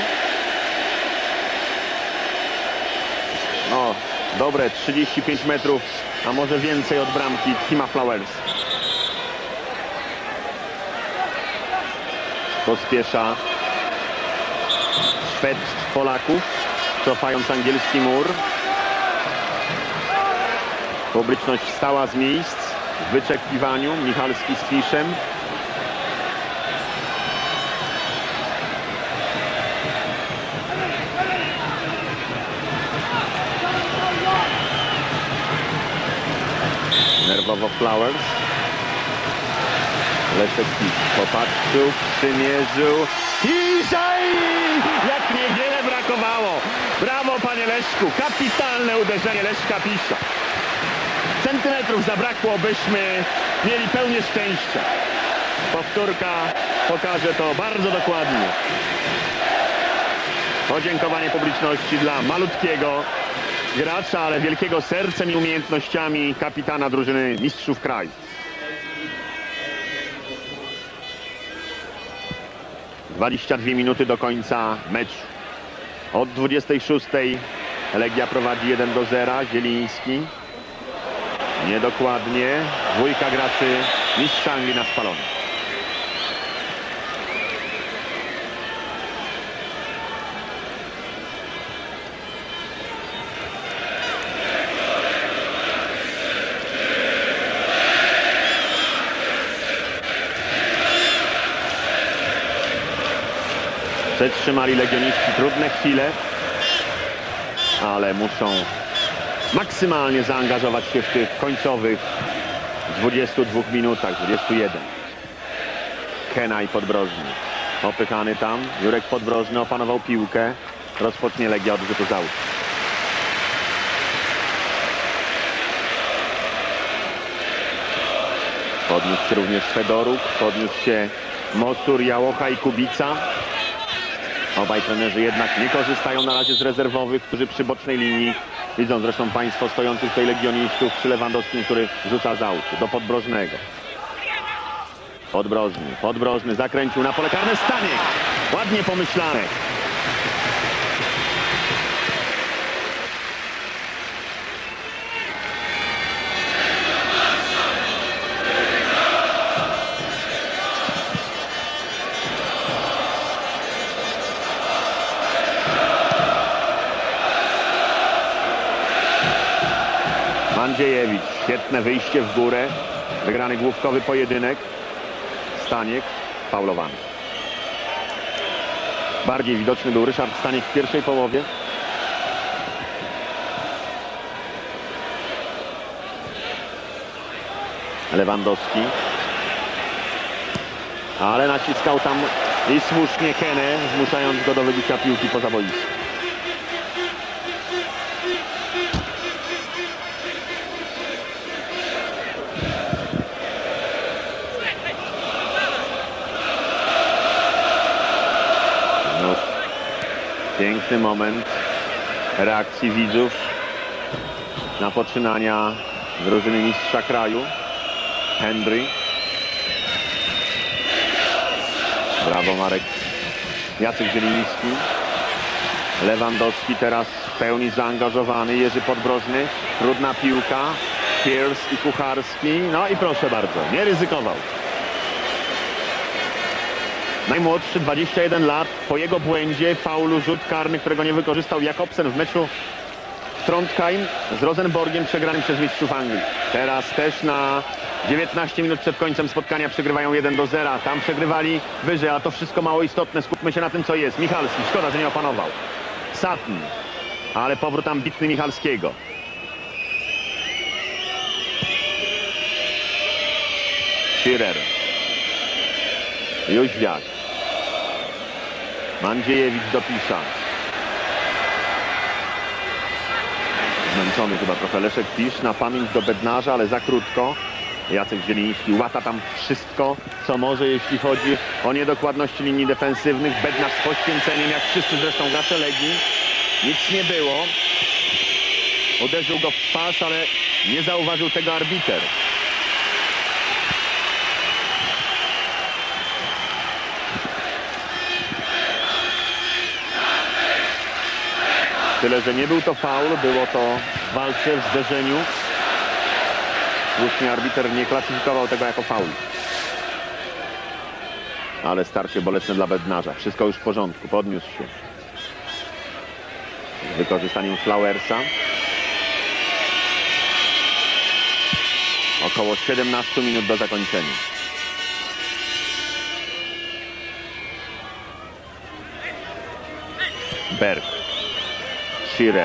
No, dobre trzydzieści pięć metrów, a może więcej od bramki Tima Flowers. Pospiesza Szwed Polaków, cofając angielski mur. Publiczność wstała z miejsc. w wyczekiwaniu. Michalski z Fiszem. Nerwowo Flowers. Leszek Fisz popatrzył, przymierzył i żaj! Jak niewiele brakowało. Brawo, panie Leszku. Kapitalne uderzenie Leszka Fisza. Centymetrów zabrakło, byśmy mieli pełnię szczęścia. Powtórka pokaże to bardzo dokładnie. Podziękowanie publiczności dla malutkiego gracza, ale wielkiego sercem i umiejętnościami kapitana drużyny mistrzów kraju. dwadzieścia dwie minuty do końca meczu. Od dwudziestej szóstej Legia prowadzi jeden do zera. Zieliński. Niedokładnie. Dwójka graczy mistrz Anglii na spalonym. Przetrzymali legioniści trudne chwile, ale muszą maksymalnie zaangażować się w tych końcowych dwudziestu dwóch minutach, dwudziestu jeden. Kenaj Podbrożny, opychany tam, Jurek Podbrożny opanował piłkę, rozpocznie Legia od rzutu z autu. Podniósł się również Fedoruk, podniósł się Mosur, Jałocha i Kubica. Obaj trenerzy jednak nie korzystają na razie z rezerwowych, którzy przy bocznej linii, widzą zresztą państwo stojących tutaj legionistów, przy Lewandowskim, który rzuca z autu do Podbrożnego. Podbrożny, Podbrożny zakręcił na pole karne, Staniek. Ładnie pomyślane. Mandziejewicz, świetne wyjście w górę, wygrany główkowy pojedynek. Staniek faulowany. Bardziej widoczny był Ryszard Staniek w pierwszej połowie. Lewandowski. Ale naciskał tam i słusznie Kenę, zmuszając go do wybicia piłki poza boiskiem. Piękny moment reakcji widzów na poczynania drużyny mistrza kraju. Henry. Brawo Marek. Jacek Zieliński. Lewandowski teraz w pełni zaangażowany. Jerzy Podbrożny. Trudna piłka. Pierce i Kucharski. No i proszę bardzo, nie ryzykował. Najmłodszy, dwadzieścia jeden lat, po jego błędzie, faulu, rzut karny, którego nie wykorzystał Jakobsen w meczu w Trondheim z Rosenborgiem przegranym przez mistrzów Anglii. Teraz też na dziewiętnaście minut przed końcem spotkania przegrywają jeden do zera. Tam przegrywali wyżej, a to wszystko mało istotne. Skupmy się na tym, co jest. Michalski, szkoda, że nie opanował. Sutton, ale powrót ambitny Michalskiego. Schirer. Jóźwiak. Mandziejewicz dopisza. Zmęczony chyba trochę Leszek Fisz, na pamięć do Bednarza, ale za krótko. Jacek Zieliński łata tam wszystko, co może, jeśli chodzi o niedokładności linii defensywnych. Bednarz z poświęceniem, jak wszyscy zresztą gracze Legii. Nic nie było. Uderzył go w twarz, ale nie zauważył tego arbiter. Tyle, że nie był to faul, było to w walce, w zderzeniu. Słusznie arbiter nie klasyfikował tego jako faul. Ale starcie bolesne dla Bednarza. Wszystko już w porządku, podniósł się. Z wykorzystaniem Flowersa. Około siedemnaście minut do zakończenia. Berg. Shearer.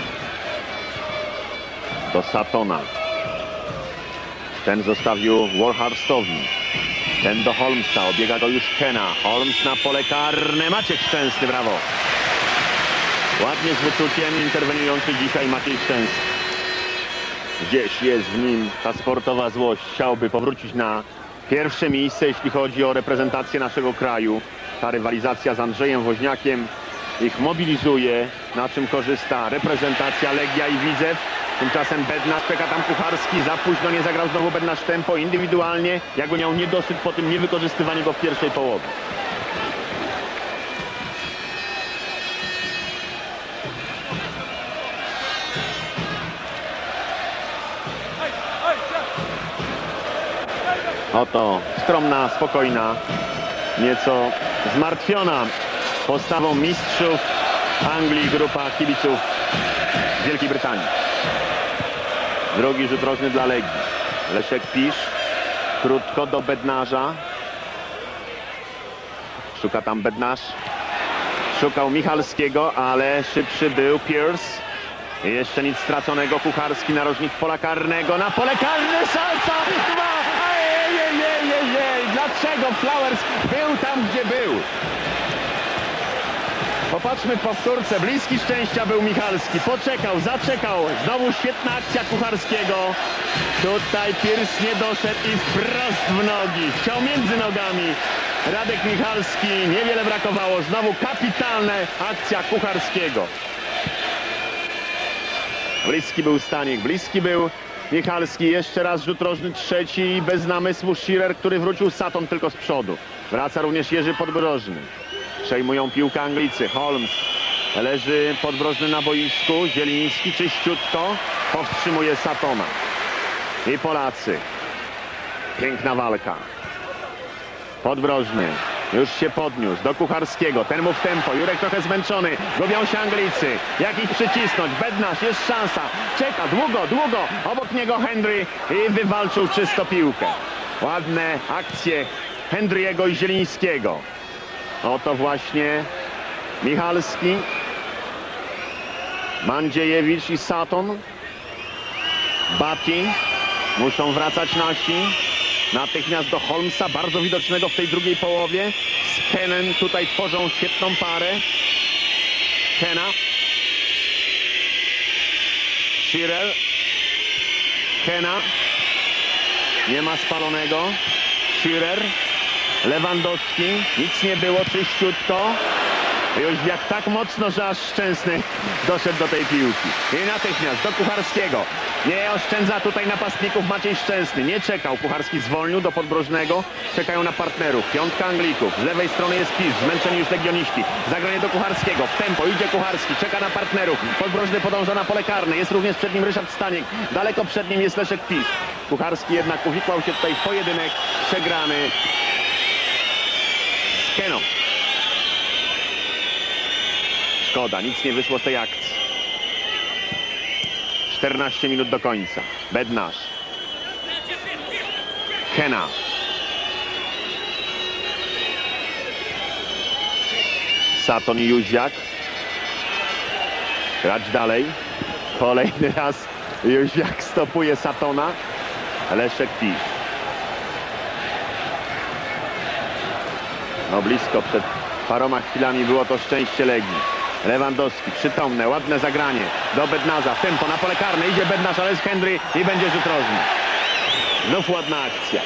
Do Satona. Ten zostawił Warhurstowi. Ten do Holmesa. Obiega go już Kena. Holmes na pole karne. Maciek Szczęsny, brawo. Ładnie z wyczuciem interweniujący dzisiaj Maciej Szczęsny. Gdzieś jest w nim ta sportowa złość. Chciałby powrócić na pierwsze miejsce, jeśli chodzi o reprezentację naszego kraju. Ta rywalizacja z Andrzejem Woźniakiem ich mobilizuje, na czym korzysta reprezentacja Legia i Widzew. Tymczasem Bednarz, czeka tam Kucharski, za późno nie zagrał znowu Bednarz tempo indywidualnie, jakby miał niedosyt po tym niewykorzystywaniu go w pierwszej połowie. Oto skromna, spokojna, nieco zmartwiona postawą mistrzów Anglii grupa kibiców z Wielkiej Brytanii. Drugi rzut rożny dla Legii. Leszek Pisz krótko do Bednarza. Szuka tam Bednarz. Szukał Michalskiego, ale szybszy był Pierce. I jeszcze nic straconego. Kucharski, narożnik pola karnego. Na pole karne szansa! Dwa! Ejejejejej! Dlaczego Flowers był tam, gdzie był? Popatrzmy w powtórce. Bliski szczęścia był Michalski. Poczekał, zaczekał. Znowu świetna akcja Kucharskiego. Tutaj Pierce nie doszedł i wprost w nogi. Chciał między nogami. Radek Michalski. Niewiele brakowało. Znowu kapitalna akcja Kucharskiego. Bliski był Stanik. Bliski był Michalski. Jeszcze raz rzut rożny trzeci. Bez namysłu Shearer, który wrócił. Saton tylko z przodu. Wraca również Jerzy Podbrożny. Przejmują piłkę Anglicy. Holmes leży Podbrożny na boisku. Zieliński czyściutko powstrzymuje Satona. I Polacy. Piękna walka. Podbrożny już się podniósł do Kucharskiego. Ten mu w tempo. Jurek trochę zmęczony. Gubią się Anglicy. Jak ich przycisnąć? Bednarz, jest szansa. Czeka długo, długo. Obok niego Henry i wywalczył czysto piłkę. Ładne akcje Henry'ego i Zielińskiego. Oto właśnie Michalski, Mandziejewicz i Saton. Bati. Muszą wracać nasi. Natychmiast do Holmesa, bardzo widocznego w tej drugiej połowie. Z Kenem tutaj tworzą świetną parę. Kena. Shearer. Kena. Nie ma spalonego. Shearer. Lewandowski. Nic nie było, czyściutko. Jóźwiak tak mocno, że aż Szczęsny doszedł do tej piłki. I natychmiast do Kucharskiego. Nie oszczędza tutaj napastników Maciej Szczęsny. Nie czekał. Kucharski zwolnił do Podbrożnego. Czekają na partnerów. Piątka Anglików. Z lewej strony jest Pisz. Zmęczeni już legioniści. Zagranie do Kucharskiego. W tempo idzie Kucharski. Czeka na partnerów. Podbrożny podąża na pole karne. Jest również przed nim Ryszard Staniek. Daleko przed nim jest Leszek Pisz. Kucharski jednak uwikłał się tutaj w pojedynek przegrany z Keną. Szkoda, nic nie wyszło z tej akcji. czternaście minut do końca. Bednarz. Kena. Saton i Jóźwiak. Grać dalej. Kolejny raz Jóźwiak stopuje Satona. Leszek Pisz. No blisko, przed paroma chwilami było to szczęście Legii. Lewandowski, przytomne, ładne zagranie do Bednarza, tempo na pole karne, idzie Bednarz, ale z Henry i będzie rzut rożny. Znów ładna akcja.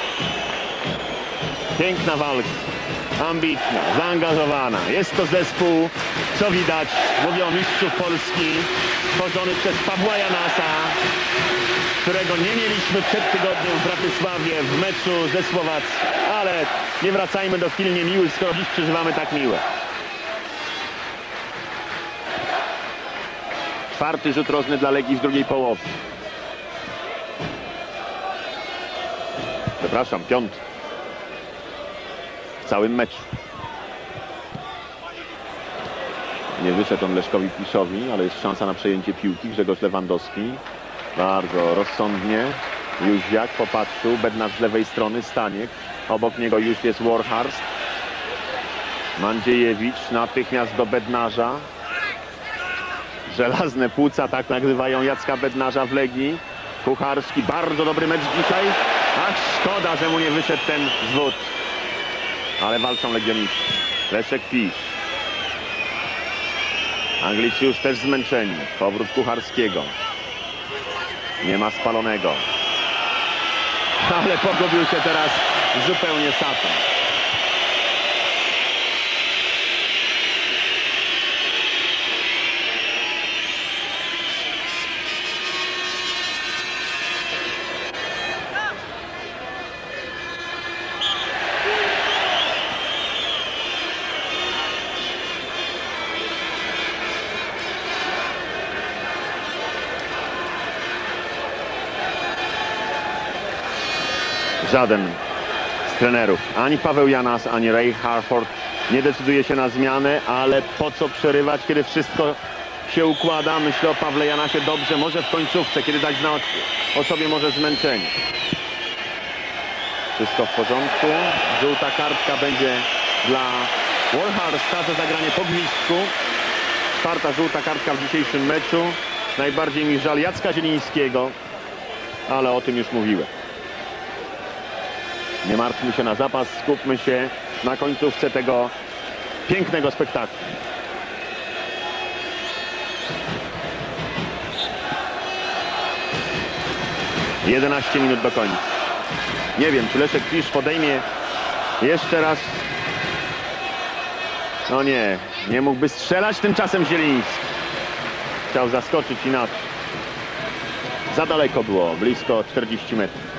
Piękna walka, ambitna, zaangażowana. Jest to zespół, co widać, mówię o mistrzów Polski, tworzony przez Pawła Janasa, którego nie mieliśmy przed tygodniem w Bratysławie w meczu ze Słowacją. Ale nie wracajmy do chwil niemiłych, skoro dziś przeżywamy tak miłe. Czwarty rzut rożny dla Legii w drugiej połowie. Przepraszam, piąty. W całym meczu. Nie wyszedł on Leszkowi Piszowi, ale jest szansa na przejęcie piłki. Grzegorz Lewandowski. Bardzo rozsądnie. Jóźwiak popatrzył, Bednarz z lewej strony, Staniek. Obok niego już jest Warhurst. Mandziejewicz natychmiast do Bednarza. Żelazne płuca, tak nazywają Jacka Bednarza w Legii. Kucharski, bardzo dobry mecz dzisiaj. Ach, szkoda, że mu nie wyszedł ten zwód. Ale walczą legioniści. Leszek Pisz. Anglicy już też zmęczeni. Powrót Kucharskiego. Nie ma Spalonego. Ale pogubił się teraz zupełnie Saton. Żaden z trenerów, ani Paweł Janas, ani Ray Harford nie decyduje się na zmianę, ale po co przerywać, kiedy wszystko się układa? Myślę o Pawle Janasie dobrze, może w końcówce, kiedy dać znać o sobie może zmęczenie. Wszystko w porządku. Żółta kartka będzie dla Warhursta za zagranie po gwizdku. Czwarta żółta kartka w dzisiejszym meczu. Najbardziej mi żal Jacka Zielińskiego, ale o tym już mówiłem. Nie martwmy się na zapas, skupmy się na końcówce tego pięknego spektaklu. jedenaście minut do końca. Nie wiem, czy Leszek Pisz podejmie jeszcze raz. No nie, nie mógłby strzelać, tymczasem Zieliński chciał zaskoczyć inaczej. Za daleko było, blisko czterdzieści metrów.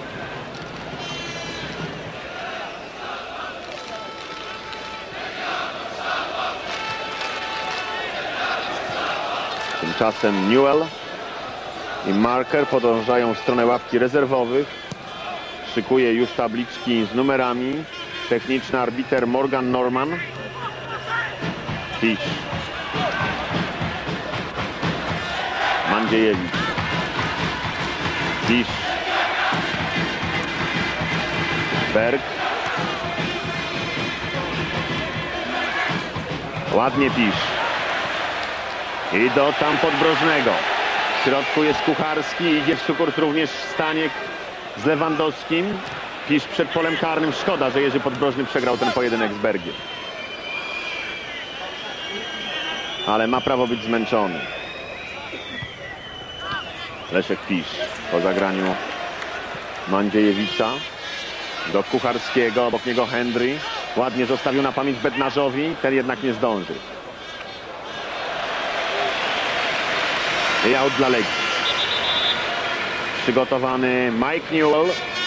Tymczasem Newell i Marker podążają w stronę ławki rezerwowych. Szykuje już tabliczki z numerami. Techniczny arbiter Morgan Norman. Pisz. Mandziejewicz. Pisz. Berg. Ładnie Pisz. I do tam Podbrożnego. W środku jest Kucharski, idzie w sukurs również Staniek z Lewandowskim. Pisz przed polem karnym. Szkoda, że Jerzy Podbrożny przegrał ten pojedynek z Bergiem. Ale ma prawo być zmęczony. Leszek Pisz po zagraniu Mandziejewicza do Kucharskiego, obok niego Henry. Ładnie zostawił na pamięć Bednarzowi, ten jednak nie zdążył. I out dla Legii. Przygotowany Mike Newell.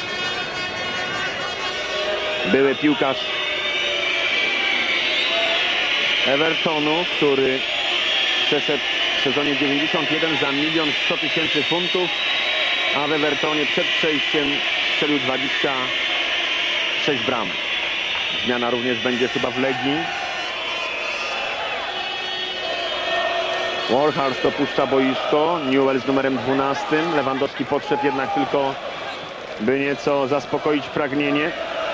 Były piłkarz Evertonu, który przeszedł w sezonie dziewięćdziesiąt jeden za milion sto tysięcy funtów, a w Evertonie przed przejściem strzelił dwadzieścia sześć bram. Zmiana również będzie chyba w Legii. Warhurst opuszcza boisko. Newell z numerem dwunastym. Lewandowski podszedł jednak tylko, by nieco zaspokoić pragnienie.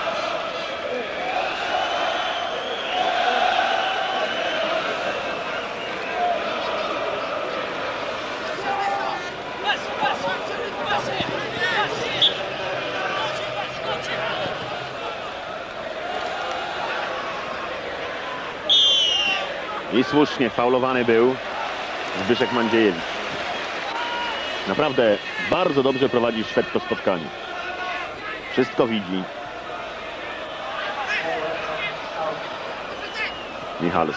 I słusznie faulowany był Zbyszek Mandziejewicz. Naprawdę bardzo dobrze prowadzi Szwed to spotkanie. Wszystko widzi. Michals.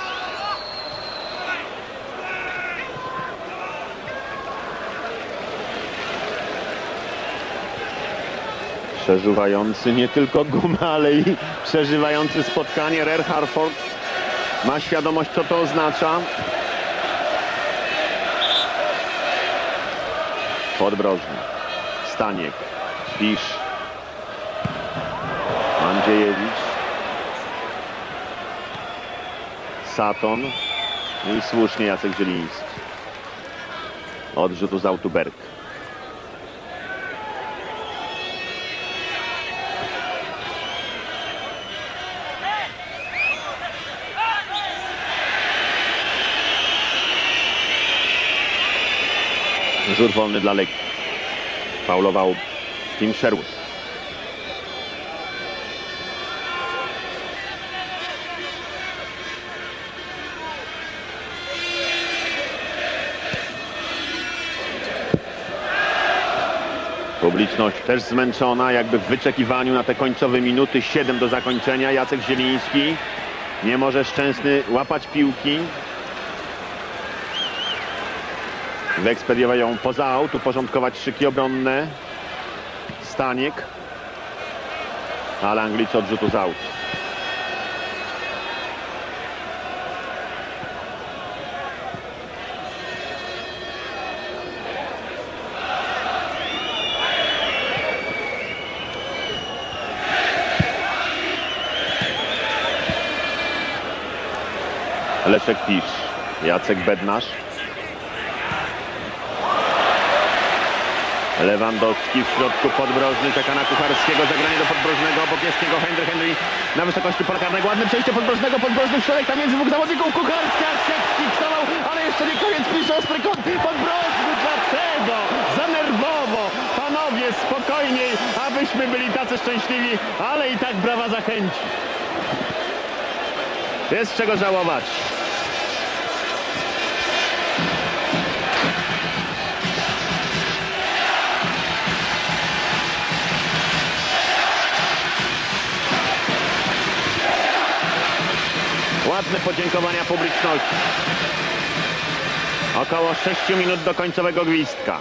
Przeżywający nie tylko gumę, ale i przeżywający spotkanie. Ray Harford ma świadomość, co to oznacza. Podbrożny. Staniek. Pisz. Mandziejewicz. Saton. I słusznie Jacek Zieliński. Od rzutu z autu Berg. Rzut wolny dla Legii. Faulował Tim Sherwood. Publiczność też zmęczona, jakby w wyczekiwaniu na te końcowe minuty. siedem do zakończenia. Jacek Zieliński nie może Szczęsny łapać piłki. Wyekspediował ją poza aut, uporządkować szyki obronne. Staniek. Ale Anglicy od rzutu z aut. Leszek Pisz, Jacek Bednarz. Lewandowski w środku, Podbrożny czeka na Kucharskiego, zagranie do Podbrożnego, obok jest niego Henry, Henry na wysokości pola karnego, ładne przejście Podbrożnego, Podbrożny w środek, tam między dwóch zawodników, Kucharski, Arszewski wstawał, ale jeszcze nie koniec, Pisz, ostry kąt, Podbrożny, dlaczego? Za nerwowo, panowie, spokojniej, abyśmy byli tacy szczęśliwi, ale i tak brawa zachęci. Jest czego żałować. Ładne podziękowania publiczności. Około sześciu minut do końcowego gwizdka.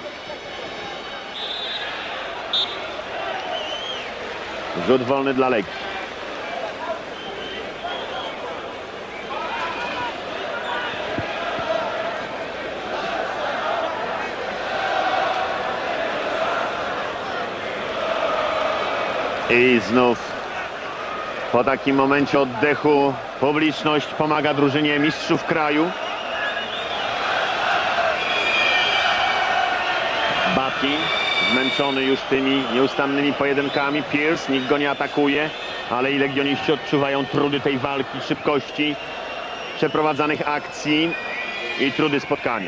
Rzut wolny dla Legii. I znów po takim momencie oddechu publiczność pomaga drużynie mistrzów kraju. Bati zmęczony już tymi nieustannymi pojedynkami. Pierce, nikt go nie atakuje, ale i legioniści odczuwają trudy tej walki, szybkości przeprowadzanych akcji i trudy spotkania.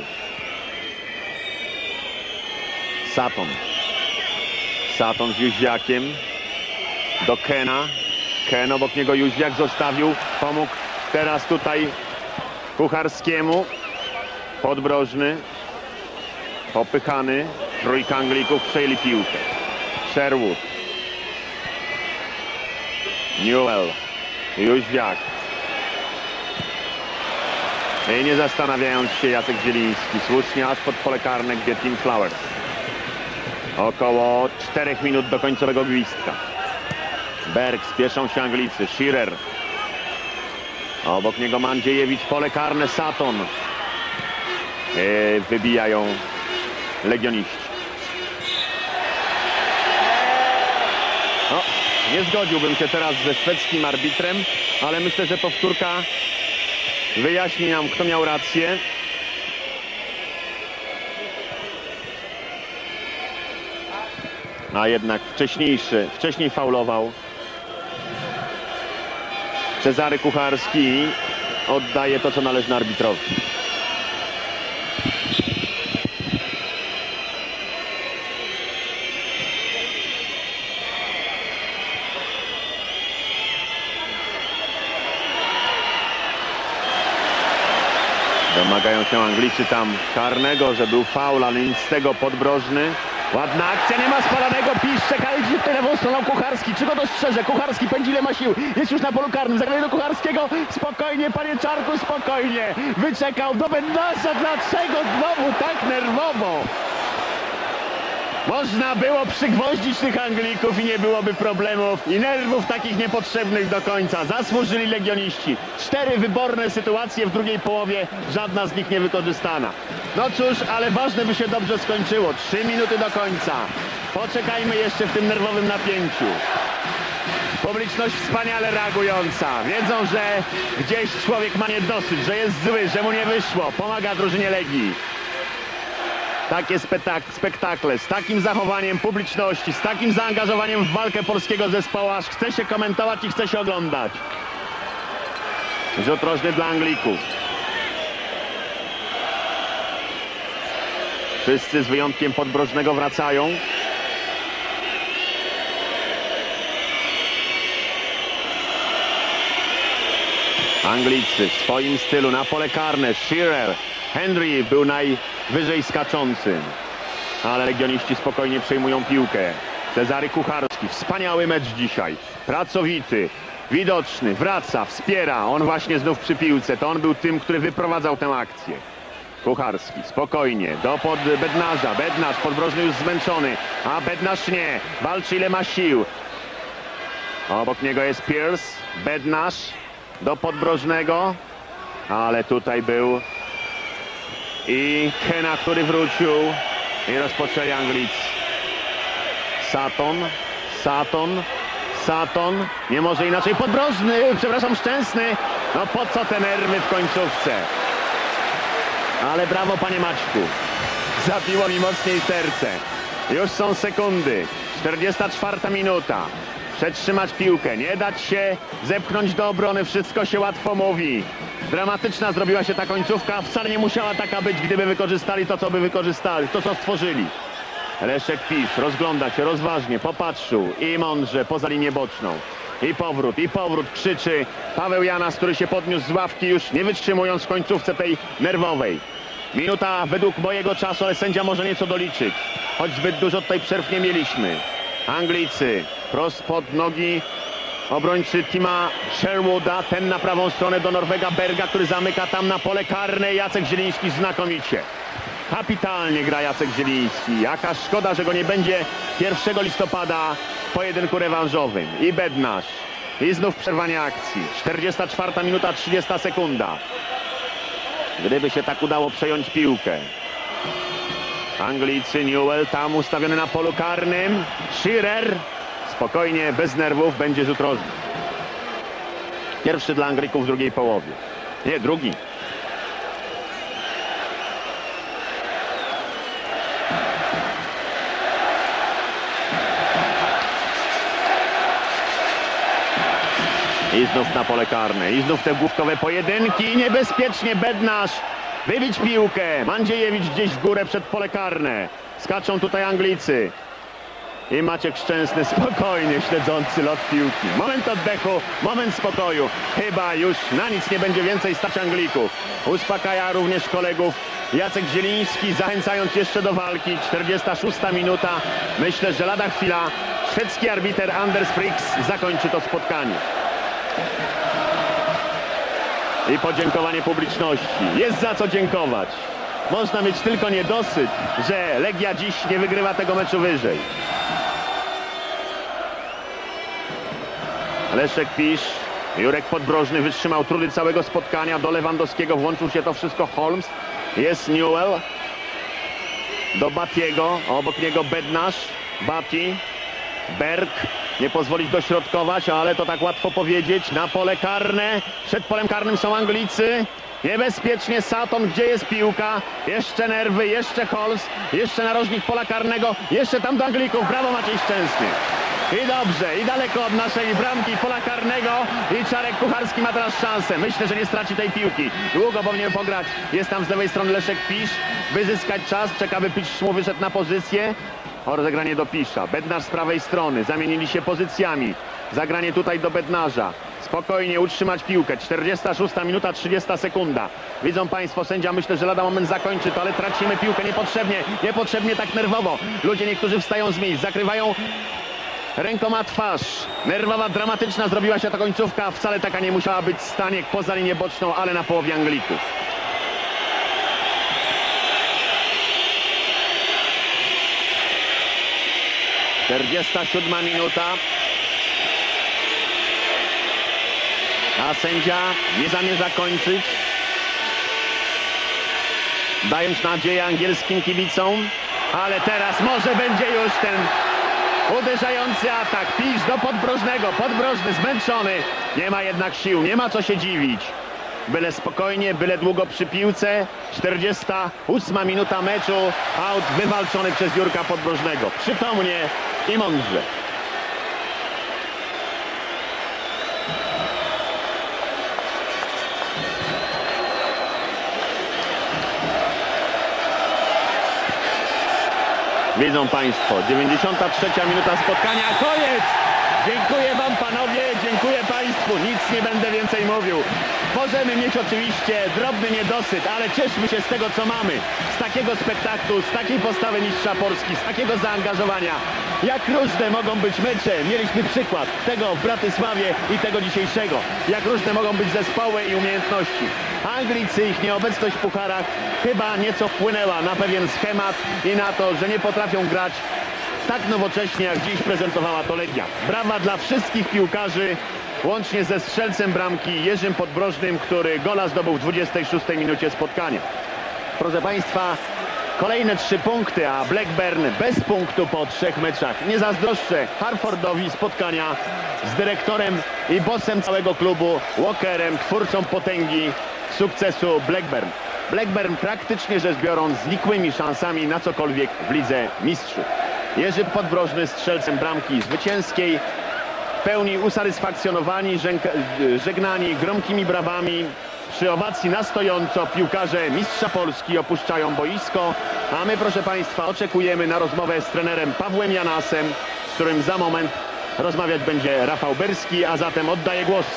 Sutton. Sutton z Jóźwiakiem. Do Kena. Ken obok niego Jóźwiak zostawił. Pomógł teraz tutaj Kucharskiemu. Podbrożny. Popychany. Trójka Anglików przejęli piłkę. Sherwood. Newell. Jóźwiak. I nie zastanawiając się Jacek Zieliński. Słusznie aż pod pole karne, gdzie Tim Flowers. Około czterech minut do końcowego gwizdka. Berg, spieszą się Anglicy. Shearer. Obok niego Mandziejewicz, pole karne, Sutton. I wybijają legioniści. No, nie zgodziłbym się teraz ze szwedzkim arbitrem, ale myślę, że powtórka wyjaśni nam, kto miał rację. A jednak wcześniejszy, wcześniej faulował. Cezary Kucharski oddaje to, co należy arbitrowi. Domagają się Anglicy tam karnego, że był faul, ale nic z tego. Podbrożny. Ładna akcja, nie ma spalonego. Pisz, czekajcie w lewą stroną Kucharski. Czy go dostrzeże? Kucharski pędzi, ile ma sił. Jest już na polu karnym. Zagranie do Kucharskiego. Spokojnie, panie Czarku, spokojnie. Wyczekał do Bednarza. Dlaczego znowu tak nerwowo? Można było przygwoździć tych Anglików i nie byłoby problemów i nerwów takich niepotrzebnych do końca. Zasłużyli legioniści. Cztery wyborne sytuacje w drugiej połowie, żadna z nich nie wykorzystana. No cóż, ale ważne by się dobrze skończyło. Trzy minuty do końca. Poczekajmy jeszcze w tym nerwowym napięciu. Publiczność wspaniale reagująca. Wiedzą, że gdzieś człowiek ma niedosyt, że jest zły, że mu nie wyszło. Pomaga drużynie Legii. Takie spektakle, z takim zachowaniem publiczności, z takim zaangażowaniem w walkę polskiego zespołu, aż chce się komentować i chce się oglądać. Rzut rożny dla Anglików. Wszyscy z wyjątkiem Podbrożnego wracają. Anglicy w swoim stylu na pole karne. Shearer, Henry był najwyżej skaczącym. Ale legioniści spokojnie przejmują piłkę. Cezary Kucharski, wspaniały mecz dzisiaj. Pracowity, widoczny, wraca, wspiera. On właśnie znów przy piłce. To on był tym, który wyprowadzał tę akcję. Kucharski, spokojnie, do pod Bednarza. Bednarz, Podbrożny już zmęczony, a Bednarz nie. Walczy ile ma sił. Obok niego jest Pierce. Bednarz do Podbrożnego. Ale tutaj był i Kena, który wrócił. I rozpoczęli Anglicy. Sutton, Sutton, Sutton. Nie może inaczej. Podbrożny, przepraszam, Szczęsny. No po co te nerwy w końcówce? Ale brawo, panie Maćku. Zabiło mi mocniej serce. Już są sekundy. czterdziesta czwarta minuta. Przetrzymać piłkę, nie dać się zepchnąć do obrony. Wszystko się łatwo mówi. Dramatyczna zrobiła się ta końcówka. Wcale nie musiała taka być, gdyby wykorzystali to, co by wykorzystali. To, co stworzyli. Leszek Pisz rozgląda się rozważnie, popatrzył i mądrze poza linię boczną. I powrót, i powrót, krzyczy Paweł Janas, który się podniósł z ławki, już nie wytrzymując w końcówce tej nerwowej. Minuta według mojego czasu, ale sędzia może nieco doliczyć. Choć zbyt dużo tutaj przerw nie mieliśmy. Anglicy prost pod nogi obrońcy Tima Sherwooda, ten na prawą stronę do Norwega Berga, który zamyka tam na pole karne. Jacek Zieliński znakomicie. Kapitalnie gra Jacek Zieliński. Jaka szkoda, że go nie będzie pierwszego listopada w pojedynku rewanżowym. I Bednarz. I znów przerwanie akcji. czterdziesta czwarta minuta, trzydziesta sekunda. Gdyby się tak udało przejąć piłkę. Anglicy, Newell tam ustawiony na polu karnym. Shearer. Spokojnie, bez nerwów, będzie rzut rożny. Pierwszy dla Anglików w drugiej połowie. Nie, drugi. I znów na pole karne. I znów te główkowe pojedynki. Niebezpiecznie Bednarz. Wybić piłkę. Mandziejewicz gdzieś w górę przed pole karne. Skaczą tutaj Anglicy. I Maciek Szczęsny spokojnie śledzący lot piłki. Moment oddechu, moment spokoju. Chyba już na nic nie będzie więcej stać Anglików. Uspokaja również kolegów Jacek Zieliński, zachęcając jeszcze do walki. czterdziesta szósta minuta. Myślę, że lada chwila szwedzki arbiter Anders Fricks zakończy to spotkanie. I podziękowanie publiczności. Jest za co dziękować. Można mieć tylko niedosyt, że Legia dziś nie wygrywa tego meczu wyżej. Leszek Pisz, Jurek Podbrożny wytrzymał trudy całego spotkania. Do Lewandowskiego włączył się to wszystko Holmes. Jest Newell. Do Batiego, obok niego Bednarz. Bati, Berg. Nie pozwolić dośrodkować, ale to tak łatwo powiedzieć. Na pole karne. Przed polem karnym są Anglicy. Niebezpiecznie Sutton, gdzie jest piłka? Jeszcze nerwy, jeszcze Holmes, jeszcze narożnik pola karnego, jeszcze tam do Anglików. Brawo Maciej Szczęsny. I dobrze, i daleko od naszej bramki pola karnego. I Czarek Kucharski ma teraz szansę. Myślę, że nie straci tej piłki. Długo powinien pograć. Jest tam z lewej strony Leszek Pisz. By zyskać czas, czeka, by Pisz mu wyszedł na pozycję. O, rozegranie do Pisza. Bednarz z prawej strony. Zamienili się pozycjami. Zagranie tutaj do Bednarza. Spokojnie utrzymać piłkę. czterdziesta szósta minuta, trzydziesta sekunda. Widzą Państwo, sędzia myślę, że lada moment zakończy to, ale tracimy piłkę niepotrzebnie. Niepotrzebnie tak nerwowo. Ludzie niektórzy wstają z miejsc, zakrywają rękoma twarz. Nerwowa, dramatyczna zrobiła się ta końcówka. Wcale taka nie musiała być. Staniek poza linię boczną, ale na połowie Anglików. czterdziesta siódma minuta. A sędzia nie zamierza kończyć, dając nadzieję angielskim kibicom. Ale teraz może będzie już ten uderzający atak. Pisz do Podbrożnego. Podbrożny zmęczony. Nie ma jednak sił, nie ma co się dziwić. Byle spokojnie, byle długo przy piłce. czterdziesta ósma minuta meczu. Aut wywalczony przez Jurka Podbrożnego. Przytomnie i mądrze. Widzą Państwo, dziewięćdziesiąta trzecia minuta spotkania, koniec! Dziękuję Wam panowie, dziękuję Państwu, nic nie będę więcej mówił. Możemy mieć oczywiście drobny niedosyt, ale cieszmy się z tego, co mamy. Z takiego spektaklu, z takiej postawy mistrza Polski, z takiego zaangażowania. Jak różne mogą być mecze. Mieliśmy przykład tego w Bratysławie i tego dzisiejszego. Jak różne mogą być zespoły i umiejętności. Anglicy, ich nieobecność w pucharach chyba nieco wpłynęła na pewien schemat i na to, że nie potrafią grać tak nowocześnie, jak dziś prezentowała to Legia. Brawa dla wszystkich piłkarzy, łącznie ze strzelcem bramki Jerzym Podbrożnym, który gola zdobył w dwudziestej szóstej minucie spotkania. Proszę Państwa, kolejne trzy punkty, a Blackburn bez punktu po trzech meczach. Nie zazdroszczę Harfordowi spotkania z dyrektorem i bossem całego klubu, Walkerem, twórcą potęgi sukcesu Blackburn. Blackburn praktycznie rzecz biorąc z nikłymi szansami na cokolwiek w Lidze Mistrzów. Jerzy Podbrożny strzelcem bramki zwycięskiej, w pełni usatysfakcjonowani, żegnani gromkimi brawami. Przy owacji na stojąco piłkarze mistrza Polski opuszczają boisko, a my, proszę Państwa, oczekujemy na rozmowę z trenerem Pawłem Janasem, z którym za moment rozmawiać będzie Rafał Berski, a zatem oddaję głos.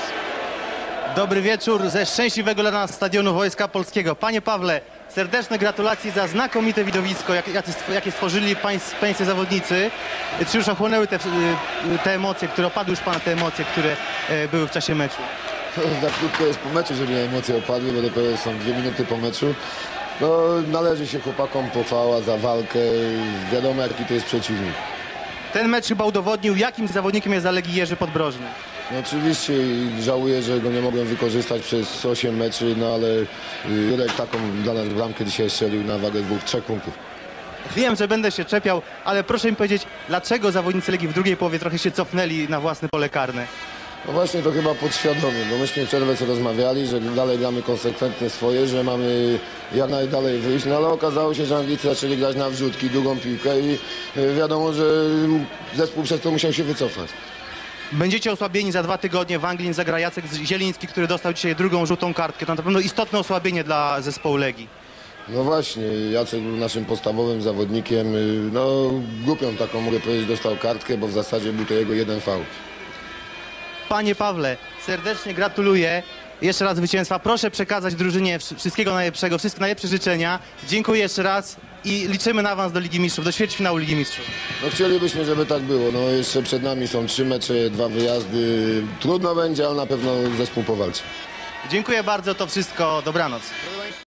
Dobry wieczór ze szczęśliwego dla nas stadionu Wojska Polskiego. Panie Pawle, serdeczne gratulacje za znakomite widowisko, jak, jakie stworzyli pańs, pańscy zawodnicy. Czy już ochłonęły te, te emocje, które opadły już Pana te emocje, które e, były w czasie meczu? Za krótko jest po meczu, żeby emocje opadły, bo dopiero są dwie minuty po meczu. No, należy się chłopakom pochwała za walkę. Wiadomo, jaki to jest przeciwnik. Ten mecz chyba udowodnił, jakim zawodnikiem jest za Legii Jerzy Podbrożny. No, oczywiście żałuję, że go nie mogłem wykorzystać przez osiem meczy, no ale Jurek taką dla nas bramkę dzisiaj strzelił na wagę dwóch, trzech punktów. Wiem, że będę się czepiał, ale proszę mi powiedzieć, dlaczego zawodnicy Legii w drugiej połowie trochę się cofnęli na własne pole karne? No właśnie, to chyba podświadomie, bo myśmy w przerwę co rozmawiali, że dalej gramy konsekwentnie swoje, że mamy jak najdalej wyjść, no ale okazało się, że Anglicy zaczęli grać na wrzutki, długą piłkę i wiadomo, że zespół przez to musiał się wycofać. Będziecie osłabieni za dwa tygodnie. W Anglii zagra Jacek Zieliński, który dostał dzisiaj drugą żółtą kartkę. To na pewno istotne osłabienie dla zespołu Legii. No właśnie, Jacek był naszym podstawowym zawodnikiem. No głupią taką, mogę powiedzieć, dostał kartkę, bo w zasadzie był to jego jeden faul. Panie Pawle, serdecznie gratuluję. Jeszcze raz zwycięstwa. Proszę przekazać drużynie wszystkiego najlepszego, wszystkie najlepsze życzenia. Dziękuję jeszcze raz i liczymy na awans do Ligi Mistrzów, do ćwierćfinału Ligi Mistrzów. No chcielibyśmy, żeby tak było. No jeszcze przed nami są trzy mecze, dwa wyjazdy. Trudno będzie, ale na pewno zespół powalczy. Dziękuję bardzo, to wszystko. Dobranoc.